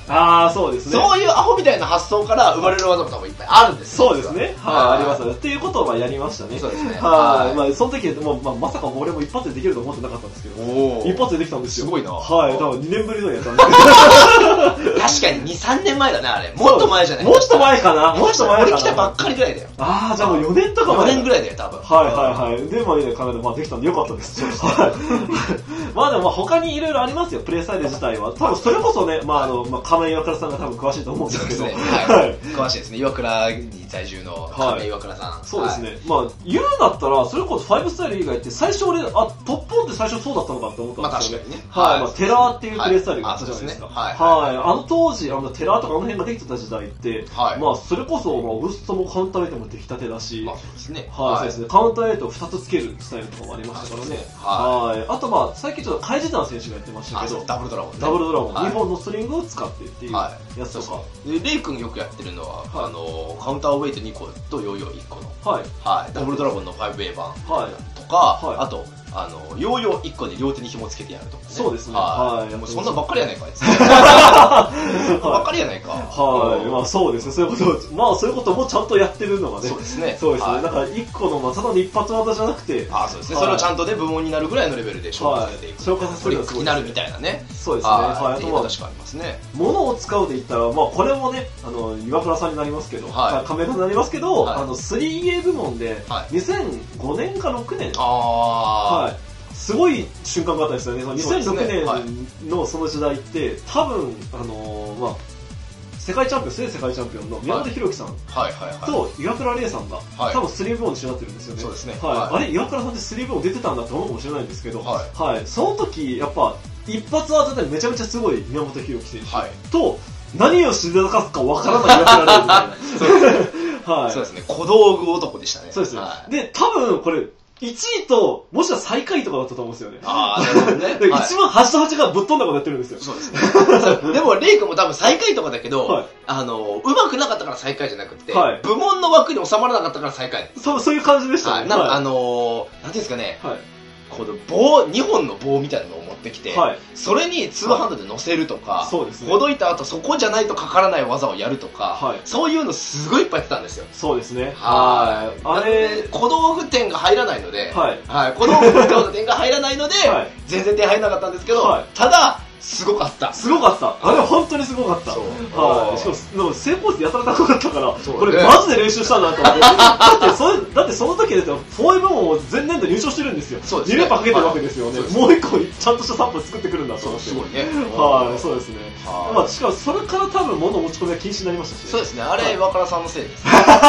そうですね。 そういうアホみたいな発想から生まれる技も多分いっぱいあるんですよ。そうですね。ありますね。っていうことをやりましたね。 そうですね。 まあその時まさか俺も一発でできると思ってなかったんですけど、一発でできたんですよ。 すごいな。 はい。多分2年ぶりのやったんですけど。確かに2、3年前だね、あれ。もっと前じゃない？ もっと前かな。もっと前かな。 俺来たばっかりぐらいだよ。 じゃあもう4年とか前。4年ぐらいだよ、多分。 はい。で、考えて、できたんでよかったです。まあでも他にいろいろありますよ、プレイスタイル自体は。多分それこそね、亀井岩倉さんが多分詳しいと思うんですけど。 詳しいですね。岩倉に在住の亀井岩倉さん。 そうですね。言うんだったら、それこそ5スタイル以外って最初俺、トップオンって最初そうだったのかって思ったんですよね。テラーっていうプレイスタイルがあったじゃないですか。当時、テラーとかあの辺ができてた時代って、それこそ、ウストもカウンターレートも出来たてだし、そうですね。カウンターレートを2つつけるスタイルとかもありましたからね。あと最近ちょっとカイジダン選手がやってましたけど、 ダブルドラゴン。 2本のストリングを使ってっていうやつとか。 レイ君よくやってるのは、カウンターウェイト2個とヨーヨー1個の、ダブルドラゴンの 5A 版とか、あと、ヨーヨー1個で両手に紐つけてやるとかね。 そうですね。 もうそんなばっかりやないか、あいつ。ばっかりやないか。 そうですね。そういうこともちゃんとやってるのがね。 そうですね。 だから1個の、ただの一発技じゃなくて。 そうですね。それをちゃんとね、部門になるぐらいのレベルで消化させていく。 消化させていく。 になるみたいなね。 そうですね。あとは確かありますね。 物を使うで言ったら、これもね、岩倉さんになりますけど、カメラになりますけど、3A 部門で、2005年か6年。すごい瞬間があったんですよね。2006年のその時代って、多分、世界チャンピオン、世界チャンピオンの宮本浩樹さんと岩倉玲さんが、多分3部門に一緒になってるんですよね。 そうですね。 あれ、岩倉さんって3部門出てたんだって思うかもしれないんですけど、その時、やっぱ、一発技でめちゃめちゃすごい宮本浩樹選手と、何をしでかすかわからない岩倉玲みたいな。 そうですね。小道具男でしたね。 そうですね。で、多分これ、 1位と、もしくは最下位とかだったと思うんですよね。 ああ、なるほどね。 一番端と端がぶっ飛んだことやってるんですよ。 そうですね。でも、レイ君も多分最下位とかだけど、うまくなかったから最下位じゃなくて、部門の枠に収まらなかったから最下位。 そういう感じでしたね。 なんかなんていうんですかね、この棒、2本の棒みたいなのを持ってきて、それにツーハンドで乗せるとか、ほどいた後そこじゃないとかからない技をやるとか、そういうのすごいいっぱいやってたんですよ。 そうですね。 あれ、小道具点が入らないので、小道具点が入らないので、全然点入らなかったんですけど、ただ、すごかった。 すごかった。あれは本当にすごかった。しかも、成功率やたら高かったから、これマジで練習したんだと思って。だってその時ですよ、4M も前年度入賞してるんですよ。2連覇かけてるわけですよね。もう一個ちゃんとしたサンプル作ってくるんだと思って。 すごいね。 そうですね。しかもそれから多分物持ち込みが禁止になりましたし。 そうですね。あれ、若田さんのせいです。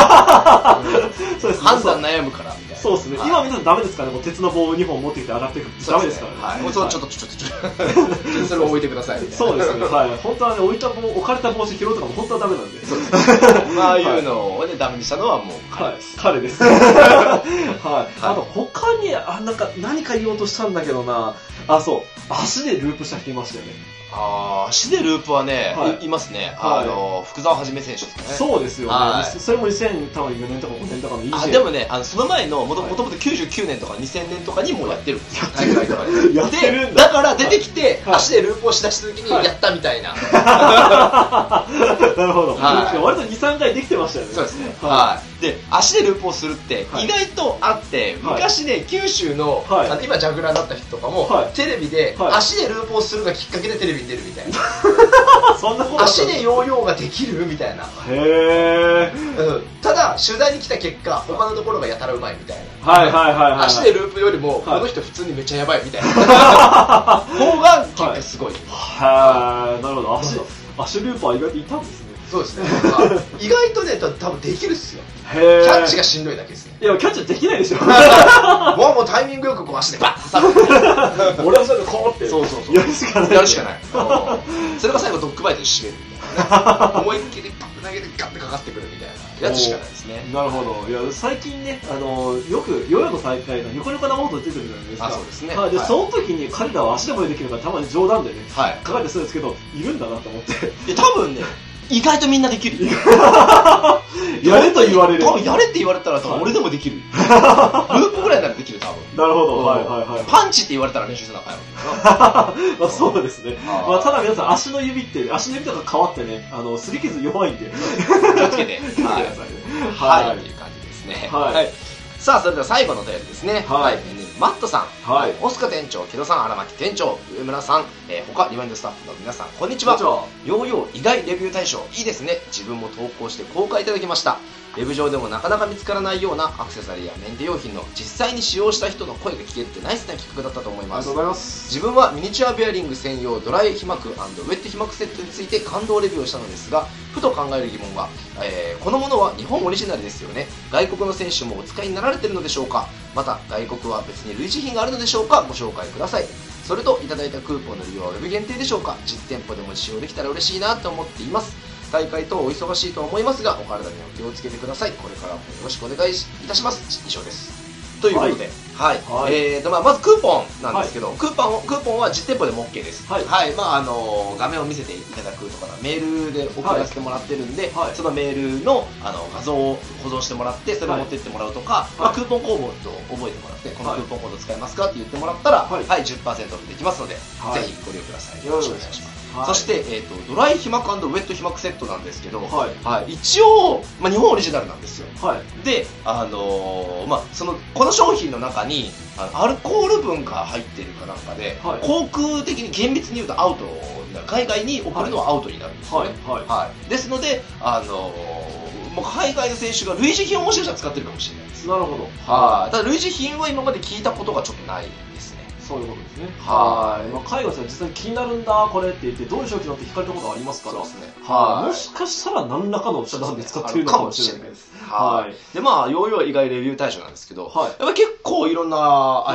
判断悩むからみたいな。 そうですね。今見たらダメですからね。鉄の棒を2本持ってきて上がっていく。ダメですからね。 もうちょっと。それを置いてくださいみたいな。 そうですね。本当はね、置かれた帽子拾うとかも本当はダメなんで。 そうですね。ああいうのをね、ダメにしたのはもう彼です。あと他に、何か言おうとしたんだけどな。そう。足でループした人いましたよね。 足でループはね、いますね。福澤はじめ選手ですかね。 そうですよね。それも2004年とか5年とかのイージー。 でもね、その前の、もともと99年とか2000年とかにもうやってるんですよ。大会とかで。 やってるんだ。 だから出てきて、足でループをしだした時にやったみたいな。 なるほど。割と2、3回できてましたよね。 そうですね。で、足でループをするって意外とあって、昔ね、九州の、今ジャグラーになった人とかも、テレビで足でループをするがきっかけでテレビに出るみたいな。 そんなこと足でヨーヨーができるみたいな。ただ取材に来た結果他のところがやたらうまいみたいな。足でループよりもこの人普通にめっちゃやばいみたいな方が結果すごい。 なるほど。足ルーパー意外といたんですね。 そうですね。意外とね、多分できるっすよ。キャッチがしんどいだけですね。 いや、キャッチできないでしょ。 もうタイミングよくこう足でバッ挟む。 俺はそれでこうってやるしかない。 やるしかない。それが最後ドッグバイトで締めるみたいな。思いっきりパッと投げてガッてかかってくるみたいなやつしかないですね。 なるほど。いや、最近ね、よくヨーヨーの大会がニコニコ生放送出てるじゃないですか。 そうですね。 で、その時に彼らは足でもできるからたまに冗談でね、書かれてするんですけど、いるんだなと思って。 多分ね、意外とみんなできる。 やれと言われる。 多分やれって言われたら俺でもできる。ループぐらいならできる、多分。 なるほど。 パンチって言われたら練習せなあかんよ。 そうですね。ただ皆さん足の指とか変わってね、擦り傷弱いんで。 気をつけて。くださいね。はい。っていう感じですね。はい。さあ、それでは最後のお便りですね。マットさん、オスカ店長、木戸さん、荒牧店長、上村さん、他リワインドスタッフの皆さん、こんにちは。ヨーヨー意外レビュー大賞、いいですね。自分も投稿して公開いただきました。ウェブ上でもなかなか見つからないようなアクセサリーやメンテ用品の実際に使用した人の声が聞けるってナイスな企画だったと思います。 ありがとうございます。 自分はミニチュアベアリング専用ドライ被膜&ウェット被膜セットについて感動レビューをしたのですが、ふと考える疑問は、このものは日本オリジナルですよね。外国の選手もお使いになられているのでしょうか。また外国は別に類似品があるのでしょうか。ご紹介ください。それといただいたクーポンの利用はウェブ限定でしょうか。実店舗でも使用できたら嬉しいなと思っています。大会等お忙しいと思いますが、お体にお気をつけてください。これからもよろしくお願いいたします。以上です。ということで、まずクーポンなんですけど、クーポンは実店舗でも OK です。画面を見せていただくとかメールで送らせてもらってるんで、そのメールの画像を保存してもらって、それを持ってってもらうとか、クーポンコードを覚えてもらって、このクーポンコード使えますかって言ってもらったら、10% オフできますので、ぜひご利用ください。よろしくお願いします。そして、ドライ被膜&ウェット被膜セットなんですけど、一応、日本オリジナルなんですよ。で、この商品の中にアルコール分が入ってるかなんかで、航空的に厳密に言うとアウト、海外に送るのはアウトになるんですよね。ですので、海外の選手が類似品をもしかしたら使ってるかもしれないです。 なるほど。 ただ類似品は今まで聞いたことがちょっとないですね。 そういうことですね。海外は実際に気になるんだこれって言ってどういう商品だって聞かれたことありますから、もしかしたら何らかの手段で使っているのかもしれないです。でヨーヨー以外レビュー対象なんですけど、やっぱり結構いろんなアイディアが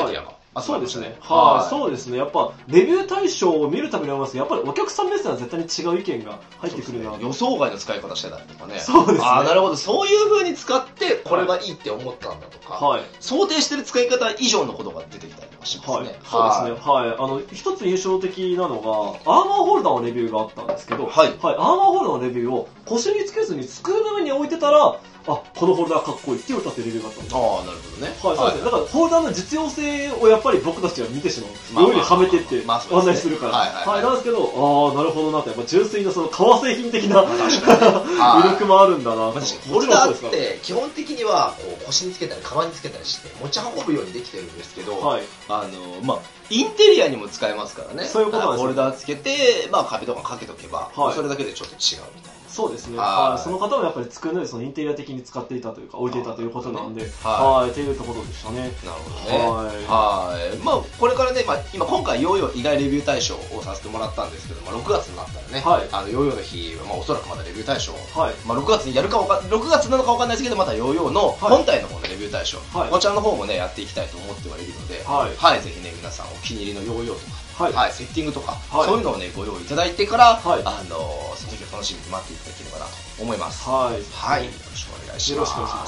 そうですね。はい。そうですね。やっぱ、レビュー対象を見るために思いますけど、やっぱりお客さん目線は絶対に違う意見が入ってくるな。 予想外の使い方してたりとかね。 そうですね。 ああ、なるほど。そういう風に使って、これがいいって思ったんだとか、 はい。 想定してる使い方以上のことが出てきたりとかしますね。 はい。そうですね。はい。一つ印象的なのが、アーマーホルダーのレビューがあったんですけど、はい。はい。アーマーホルダーのレビューを腰につけずに机の上に置いてたら、このホルダーかっこいいって言われたってレビューがあったんです。 ああ、なるほどね。 はい、そうですね。だからホルダーの実用性をやっぱり僕たちは見てしまう。上にはめてって案内するから。はい、なんですけど、なるほどなって、やっぱ純粋なその革製品的な魅力もあるんだな。 ホルダーって基本的にはこう腰につけたり、カバンにつけたりして持ち運ぶようにできてるんですけど、インテリアにも使えますからね。 そういうことなんです。 ホルダーつけて、壁とかかけとけば、それだけでちょっと違うみたいな。 そうですね。その方もやっぱり机の上でそのインテリア的に使っていたというか置いていたということなんで、っていうところでしたね。 なるほどね。はい。これからね、今回ヨーヨー意外レビュー大賞をさせてもらったんですけど、6月になったらね、ヨーヨーの日はおそらくまだレビュー大賞、6月にやるか6月なのかわかんないですけど、またヨーヨーの本体の方のレビュー大賞、こちらの方もねやっていきたいと思ってはいるので、ぜひね皆さんお気に入りのヨーヨーとか。セッティングとか、そういうのをねご用意いただいてから、その時を楽しみに待っていただければなと思います。はい、よろしくお願いします。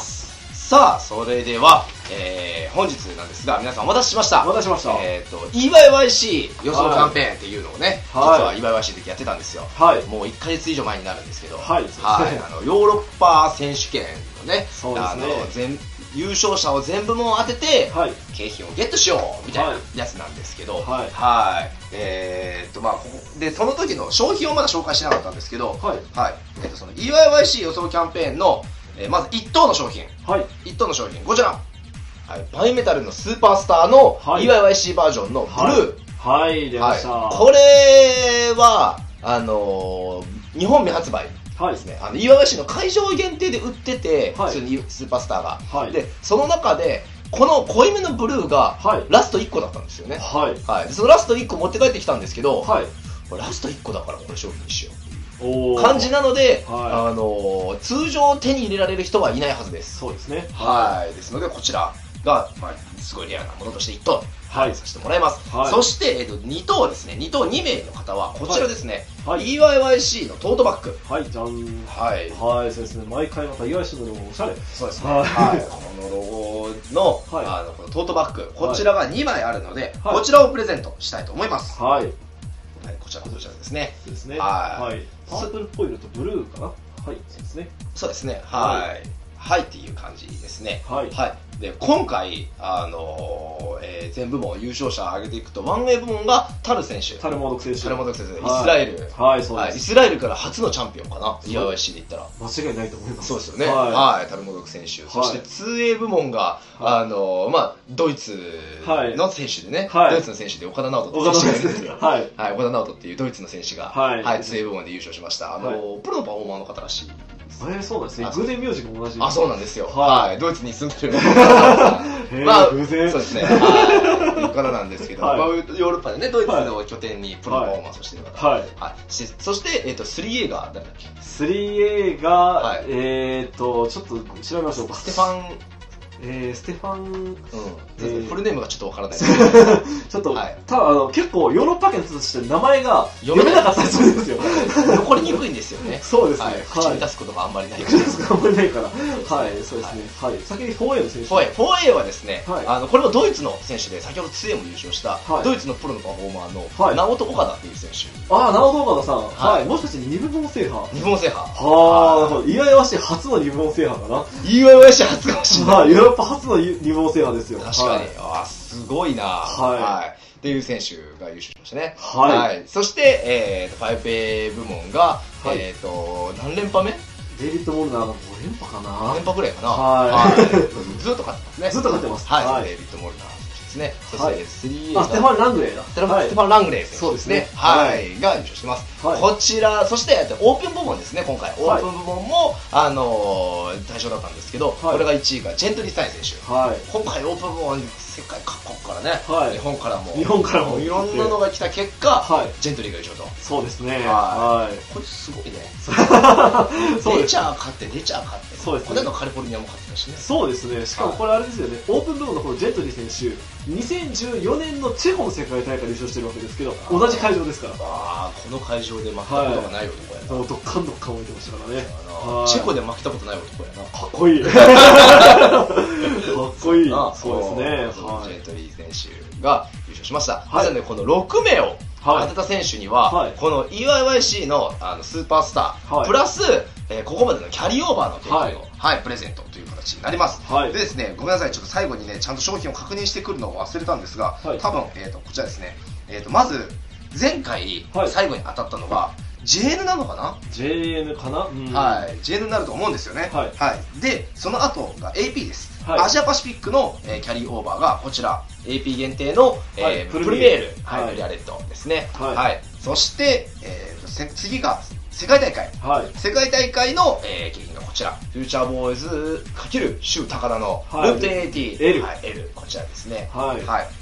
さあ、それでは、本日なんですが、皆さんお待たせしました。 お待たせしました。 EYYC 予想キャンペーンっていうのをね、実は EYYC でやってたんですよ。もう1ヶ月以上前になるんですけど、ヨーロッパ選手権のね、優勝者を全部も当てて、景品をゲットしようみたいなやつなんですけど、でその時の商品をまだ紹介しなかったんですけど、その EYYC 予想キャンペーンの、まず1等の商品、こちら、バイメタルのスーパースターの EYYC バージョンのブルー、 出ました。 これは日本未発売ですね。EYYCの会場限定で売ってて、普通にスーパースターが。で、その中で、この濃いめのブルーがラスト1個だったんですよね。そのラスト1個持って帰ってきたんですけど、ラスト1個だからこれ商品にしようっていう感じなので、通常手に入れられる人はいないはずです。 そうですね。 ですので、こちらが、すごいレアなものとして1等。させてもらいます。そして、2等ですね。2等2名の方は、こちらですね。EYYC のトートバッグ。 じゃん。そうですね。毎回また EYYC のロゴおしゃれ。 そうですね。このロゴの、このトートバッグ。こちらが2枚あるので、こちらをプレゼントしたいと思います。こちらですね。 そうですね。パープルっぽいのとブルーかな。そうですね。 そうですね。っていう感じですね。で、今回、全部門優勝者を挙げていくと、ワンウェイ部門がタル選手。 タルモドク選手。 イスラエル。イスラエルから初のチャンピオンかな。EYYC で言ったら。 間違いないと思います。 そうですよね。タルモドク選手。そして 2A 部門が、ドイツの選手でね、ドイツの選手で岡田直人っていう選手がいるんですよ。岡田直人っていうドイツの選手が、2A 部門で優勝しました。プロのパフォーマーの方らしい。 そうなんですね。偶然名字が同じ。 そうなんですよ。ドイツに住んでる。 偶然。 そうですね。いう方なんですけど、ヨーロッパでね、ドイツの拠点にプロのパフォーマンスをしている方。そして、3A が誰だっけ？ 3A が、ちょっと調べましょうか。 ステファン、フルネームがちょっとわからない。ちょっと、結構ヨーロッパ圏として名前が読めなかったりするんですよ。 残りにくいんですよね。 そうですね。 口に出すことがあんまりない。 口に出すことがあんまりないから。そうですね。先に 4A の選手。 4A はですね、これもドイツの選手で、先ほど 2A も優勝した、ドイツのプロのパフォーマーの、直人岡田っていう選手。 直人岡田さん。もしかして2部門制覇？ 2部門制覇。 EYYC 初の2部門制覇かな？ EYYC 初かもしれない。 ヨーロッパ初の2部門制覇ですよ。 確かに。すごいな。っていう選手が優勝しましたね。そして、5A 部門が、何連覇目？ デイビッド・モルナーが5連覇かな。 5連覇ぐらいかな。ずっと勝ってますね。 ずっと勝ってます。 デイビッド・モルナーですね。そして 3A がステファン・ラングレーだ。 ステファン・ラングレー選手ですね。が優勝してます。こちら、そしてオープン部門ですね、今回。オープン部門も対象だったんですけど、これが1位がジェントリー・スタイン選手。今回オープン部門世界各国からね、はい、日本からもいろんなのが来た結果、はい、ジェントリーが優勝と。 そうですね。 はい。これすごいね。出ちゃ勝って出ちゃ勝って。そうですね。これのカリフォルニアも勝ってたしね。 そうですね。しかもこれあれですよね。オープンルームのこのジェントリー選手、2014年のチェコの世界大会で優勝してるわけですけど、同じ会場ですから。 ああ、この会場で負けたことがない男やな。 ドッカンドッカン置いてましたからね。 チェコで負けたことない男やな。 かっこいい。かっこいい。 そうですね。ジェントリー選手が優勝しました。なのでこの6名を当てた選手には、この EYYC のスーパースタープラスここまでのキャリーオーバーの景品をプレゼントという形になります。でですね、ごめんなさい、ちょっと最後にねちゃんと商品を確認してくるのを忘れたんですが、多分こちらですね。まず前回最後に当たったのが JN なのかな？ JN かな？ はい、JN になると思うんですよね。はい。で、その後が AP です。アジアパシフィックのキャリーオーバーがこちら AP 限定のプルメール、プリアレットですね。はい。そして次が世界大会。世界大会の景品がこちら。フューチャーボーイズ×シュー高田のループ 1080L。こちらですね。はい。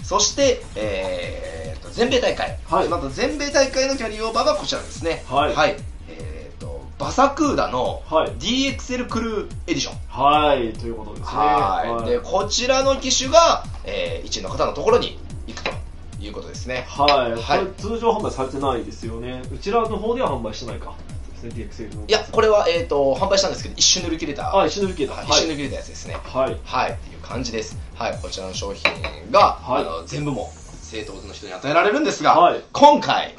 そして全米大会。また全米大会のキャリーオーバーがこちらですね。はい。バサクーダの DXL クルーエディション。 はい、ということですね。 はい。で、こちらの機種が1位の方のところに行くということですね。 はい。これ通常販売されてないですよね。うちらの方では販売してないか。DXL の。 いや、これは販売したんですけど、一瞬で売り切れた。 あ、一瞬で売り切れた。 一瞬で売り切れたやつですね。はい。はい。っていう感じです。はい。こちらの商品が全部も正当の人に与えられるんですが、今回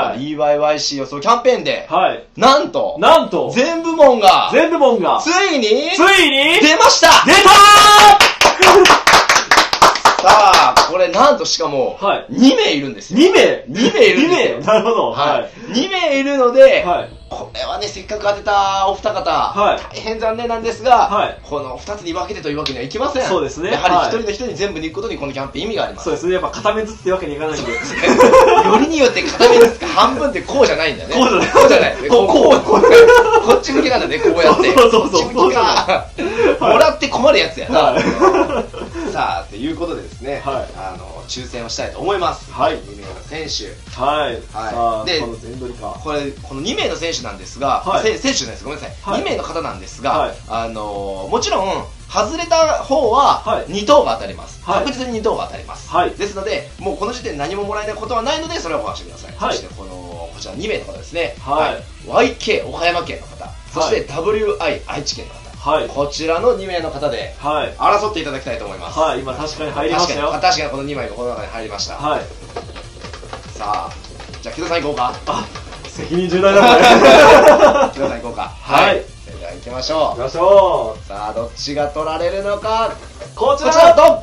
EYYC 予想キャンペーンで、なんと全部門がついに出ました。 出たーさあ、これなんとしかも2名いるんですよ。 2名いるんですよ。 なるほど。 2名いるので、これはね、せっかく当てたお二方、大変残念なんですが、この2つに分けてというわけにはいきません。 そうですね。 やはり一人の人に全部に行くことにこのキャンペーン意味があります。 そうですね。やっぱ片目ずつってわけにいかないんで。よりによって片目ずつか半分ってこうじゃないんだね。こうじゃない。こっち向きなんだね、こうやって。こっち向きか。もらって困るやつやな。さあ、ということでですね、抽選をしたいと思います。2名の選手。で、この2名の選手なんですが、選手です、ごめんなさい。2名の方なんですが、もちろん、外れた方は2等が当たります。確実に2等が当たります。ですので、もうこの時点で何ももらえないことはないので、それはご安心ください。そして、こちら2名の方ですね。YK 岡山県の方、そして WI 愛知県の方。こちらの2名の方で争っていただきたいと思います。 今確かに入りましたよ。 確かにこの2枚がこの中に入りました。さあ、じゃあ木戸さん行こうか。 責任重大だね。 木戸さん行こうか。それでは行きましょう。さあ、どっちが取られるのか。 こちらドン。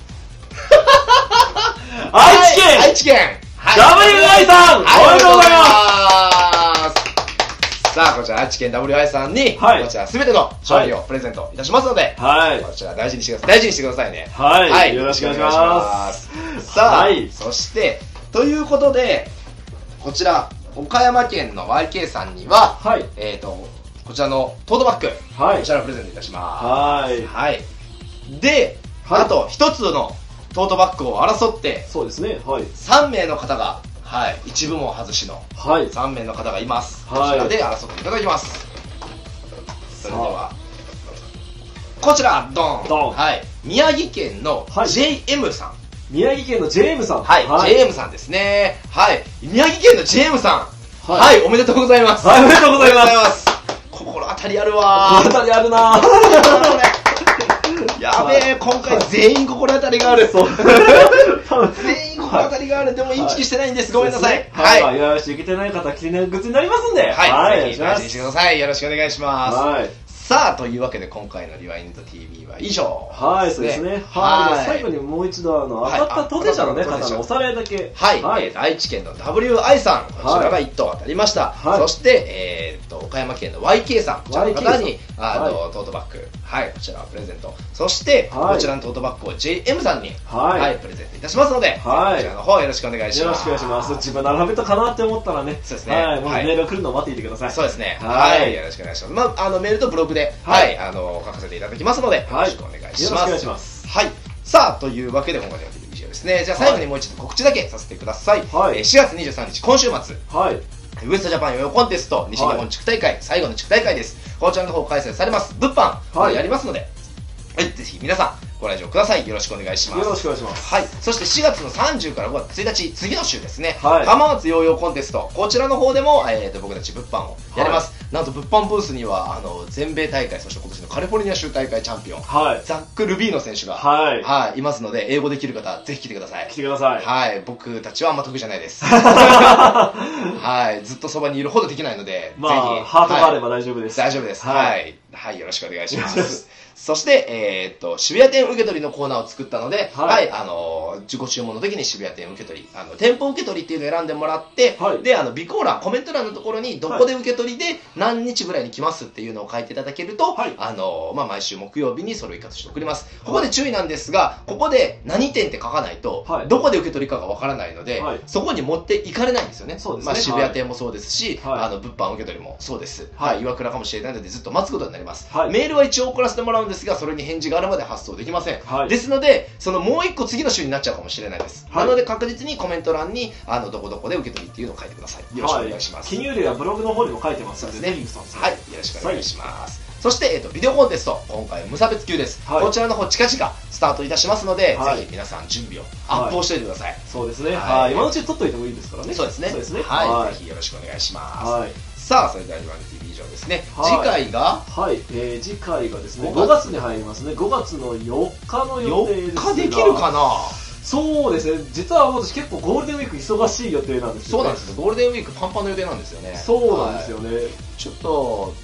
愛知県 WI さん、おめでとうございます。 さあ、こちら愛知県 WI さんに、こちらすべての商品をプレゼントいたしますので、こちら大事にしてくださいね。 よろしくお願いします。 さあ、そしてということで、こちら岡山県の YK さんには、こちらのトートバッグ、こちらをプレゼントいたします。で、あと一つのトートバッグを争って、3名の方が一部門外しの3名の方がいます。こちらで争っていただきます。それではこちらドン。宮城県の JM さん。 宮城県の JM さん。 JM さんですね。宮城県の JM さん。おめでとうございます。 おめでとうございます。 心当たりあるわ。 心当たりあるな。 やべえ、今回全員心当たりがある。全員心当たりがある。でもインチキしてないんです。ごめんなさい。 いや、いけてない方は着てないグッズになりますんで。 ぜひ安心してください。よろしくお願いします。さあ、というわけで今回のリワインド TV は以上。 そうですね。最後にもう一度当たった当選者の方のおさらいだけ。 愛知県の WI さん、こちらが1等当たりました。そして岡山県の YK さん、こちらの方にトートバッグ、こちらはプレゼント。そしてこちらのトートバッグを JM さんにプレゼントいたしますので、こちらの方よろしくお願いします。 よろしくお願いします。自分のアルファベットかなって思ったらね、そうですね。もうメールが来るのを待っていてください。 そうですね。よろしくお願いします。メールとブログで書かせていただきますので、よろしくお願いします。 さあ、というわけで今回の以上ですね。じゃあ最後にもう一度告知だけさせてください。4月23日、今週末、ウエストジャパンヨーヨーコンテスト西日本地区大会、最後の地区大会です。こちらの方開催されます。物販、やりますので、ぜひ皆さんご来場ください。よろしくお願いします。 よろしくお願いします。 はい。そして4月の30から5月1日、次の週ですね。浜松ヨーヨーコンテスト。こちらの方でも、僕たち物販をやります。なんと物販ブースには、全米大会、そして今年のカリフォルニア州大会チャンピオン、ザック・ルビーノ選手が、いますので、英語できる方、ぜひ来てください。 来てください。 はい。僕たちはあんま得意じゃないです。はい。ずっとそばにいるほどできないので、ぜひ。 ハートがあれば大丈夫です。 大丈夫です。はい。はい。よろしくお願いします。そして、渋谷店受け取りのコーナーを作ったので、自己注文の時に渋谷店受け取り、店舗受け取りっていうのを選んでもらって、で、備考欄、コメント欄のところに、どこで受け取りで何日ぐらいに来ますっていうのを書いていただけると、毎週木曜日にそれを一括して送ります。ここで注意なんですが、ここで何店って書かないと、どこで受け取りかがわからないので、そこに持っていかれないんですよね。渋谷店もそうですし、物販受け取りもそうです。岩倉かもしれないので、ずっと待つことになります。メールは一応送らせてもらうんですが、それに返事があるまで発送できません。ですので、もう一個次の週になっちゃうかもしれないです。なので確実にコメント欄に、どこどこで受け取りっていうのを書いてください。よろしくお願いします。 記入例はブログの方にも書いてますので、 はい、よろしくお願いします。そして、ビデオコンテスト、今回無差別級です。こちらの方、近々スタートいたしますので、ぜひ皆さん準備をアップをしておいてください。 そうですね。今のうちに撮っといてもいいですからね。 そうですね。はい。ぜひよろしくお願いします。さあ、それでは今の TV 以上ですね。次回が次回がですね、5月に入りますね。5月の4日の予定ですが。 4日できるかな？ そうですね。実は私結構ゴールデンウィーク忙しい予定なんですよね。 そうなんですよ。ゴールデンウィークパンパンの予定なんですよね。 そうなんですよね。 ちょっと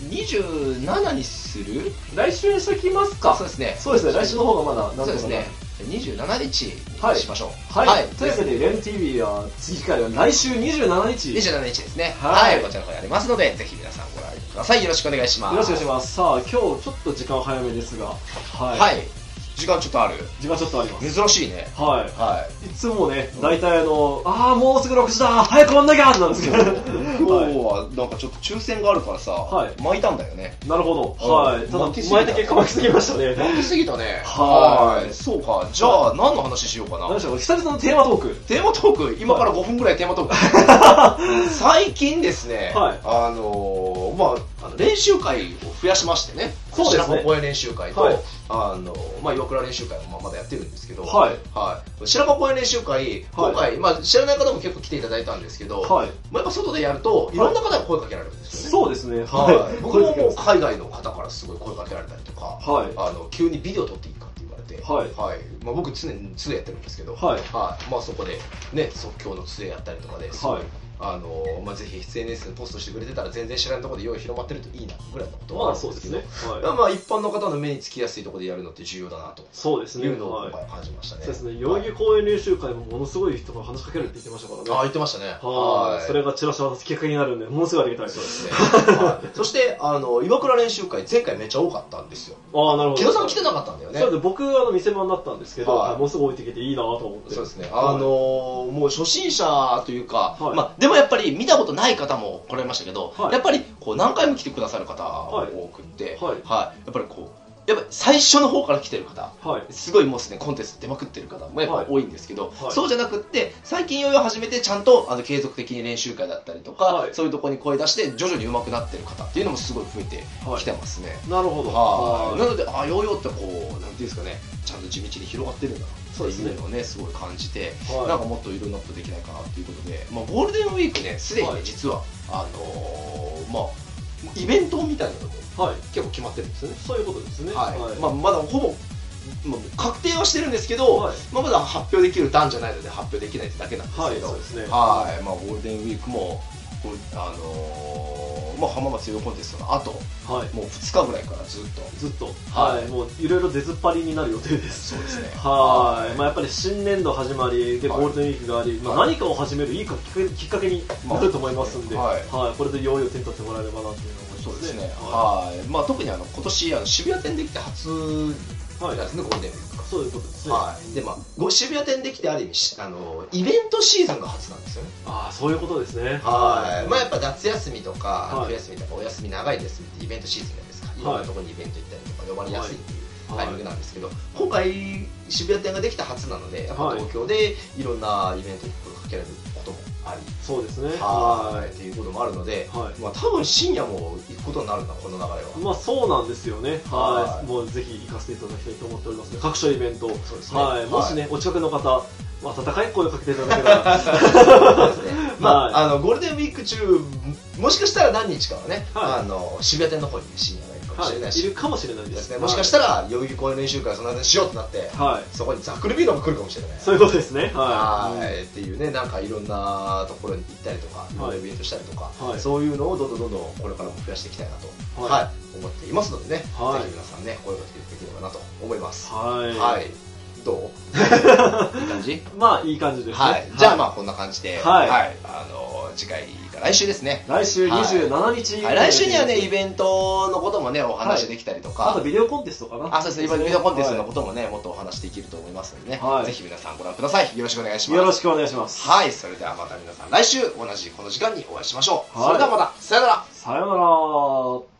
27にする？ 来週にしときますか。 そうですね。 そうですね。来週の方がまだなんとか。 そうですね。27日にしましょう。 はい。というわけで、レン TV は次回は来週27日。 27日ですね。はい。こちらの方やりますので、ぜひ皆さんご覧ください。よろしくお願いします。 よろしくお願いします。さあ、今日ちょっと時間早めですが。 はい。時間ちょっとある。 時間ちょっとあります。 珍しいね。 いつもね、大体もうすぐ6時だ早く終わんなきゃなんですけど。今日はなんかちょっと抽選があるからさ、巻いたんだよね。 なるほど。ただ、巻いた結果巻きすぎましたね。 巻きすぎたね。そうか。じゃあ、何の話しようかな。 何でしょう、久々のテーマトーク。 テーマトーク今から5分ぐらいテーマトーク。最近ですね、練習会を増やしましてね。そうですね。白子公園練習会と、岩倉練習会もまだやってるんですけど、白子公園練習会、今回、知らない方も結構来ていただいたんですけど、やっぱ外でやると、いろんな方が声かけられるんですよね。 そうですね。 僕ももう海外の方からすごい声かけられたりとか、急にビデオ撮っていいかって言われて、僕常に杖やってるんですけど、そこでね、即興の杖やったりとかで、ぜひ SNS にポストしてくれてたら全然知らないところで用意広まってるといいなぐらいのことはそうですね。 一般の方の目につきやすいところでやるのって重要だなというのを今回感じましたね。 そうですね。代々木公園練習会もものすごい人が話しかけるって言ってましたからね。 言ってましたね。 それがチラシ渡すきっかけになるんで、ものすごいありがたい。 そうですね。そして岩倉練習会前回めっちゃ多かったんですよ。 なるほど。 木戸さん来てなかったんだよね。 そうです。僕店番だったんですけど、もうすぐ置いてきていいなと思って。 そうですね。もう初心者というか、でもやっぱり見たことない方も来られましたけど、やっぱり何回も来てくださる方多くって、やっぱり最初の方から来てる方、すごいもうすでにコンテスト出まくってる方もやっぱ多いんですけど、そうじゃなくって最近ヨーヨー始めてちゃんと継続的に練習会だったりとか、そういうところに声出して徐々に上手くなってる方っていうのもすごい増えてきてますね。 なるほど。 なのでヨーヨーってなんていうんですかね、ちゃんと地道に広がってるんだなっていうのをねすごい感じて、なんかもっといろんなことできないかなっていうことで、ゴールデンウィークねすでにね実はイベントみたいなのも結構決まってるんですよね。 そういうことですね。 まだほぼ確定はしてるんですけど、まだ発表できる段じゃないので発表できないってだけなんですけど、ゴールデンウィークも浜松ヨーヨーコンテストの後、もう2日ぐらいからずっともういろいろ出ずっぱりになる予定です。 そうですね。 やっぱり新年度始まりでゴールデンウィークがあり、何かを始めるいいきっかけになると思いますんで、これでヨーヨー手に取ってもらえればなっていうのを思いますね。 そうですね。特に今年渋谷店できて初ですね、ゴールデンウィークが。 そういうことですね。 で渋谷店できてある意味イベントシーズンが初なんですよね。 そういうことですね。 やっぱ夏休みとか冬休みとかお休み長い休みってイベントシーズンじゃないですか。いろんなところにイベント行ったりとか呼ばれやすいっていうタイミングなんですけど、今回渋谷店ができた初なので、やっぱ東京でいろんなイベントに声をかけられることもあり、 そうですね、 っていうこともあるので、まあ多分深夜も行くことになるんだ、この流れは。 まあそうなんですよね。はい、もうぜひ行かせていただきたいと思っておりますね。各種イベント、もしね、お近くの方、温かい声をかけていただけたら。そうですね。まあゴールデンウィーク中、もしかしたら何日かはね、渋谷店の方に深夜がいるかもしれないし、 いるかもしれないですね。 もしかしたら代々木公園練習会その間にしようってなって、そこにザックルビーノも来るかもしれない。 そういうことですね。 っていうね、なんかいろんなところに行ったりとか、いろんなイベントしたりとか、そういうのをどんどんこれからも増やしていきたいなと思っていますのでね、ぜひ皆さんね、声をかけていければなと思います。はい。どう？いい感じ？ まあいい感じですね。 じゃあまあこんな感じで、次回か来週ですね。 来週27日。 来週にはね、イベントのこともね、お話できたりとか。 あとビデオコンテストかな。 そうですね。ビデオコンテストのこともね、もっとお話できると思いますのでね。ぜひ皆さんご覧ください。よろしくお願いします。 よろしくお願いします。 はい。それではまた皆さん来週同じこの時間にお会いしましょう。それではまた、さよなら。 さよなら。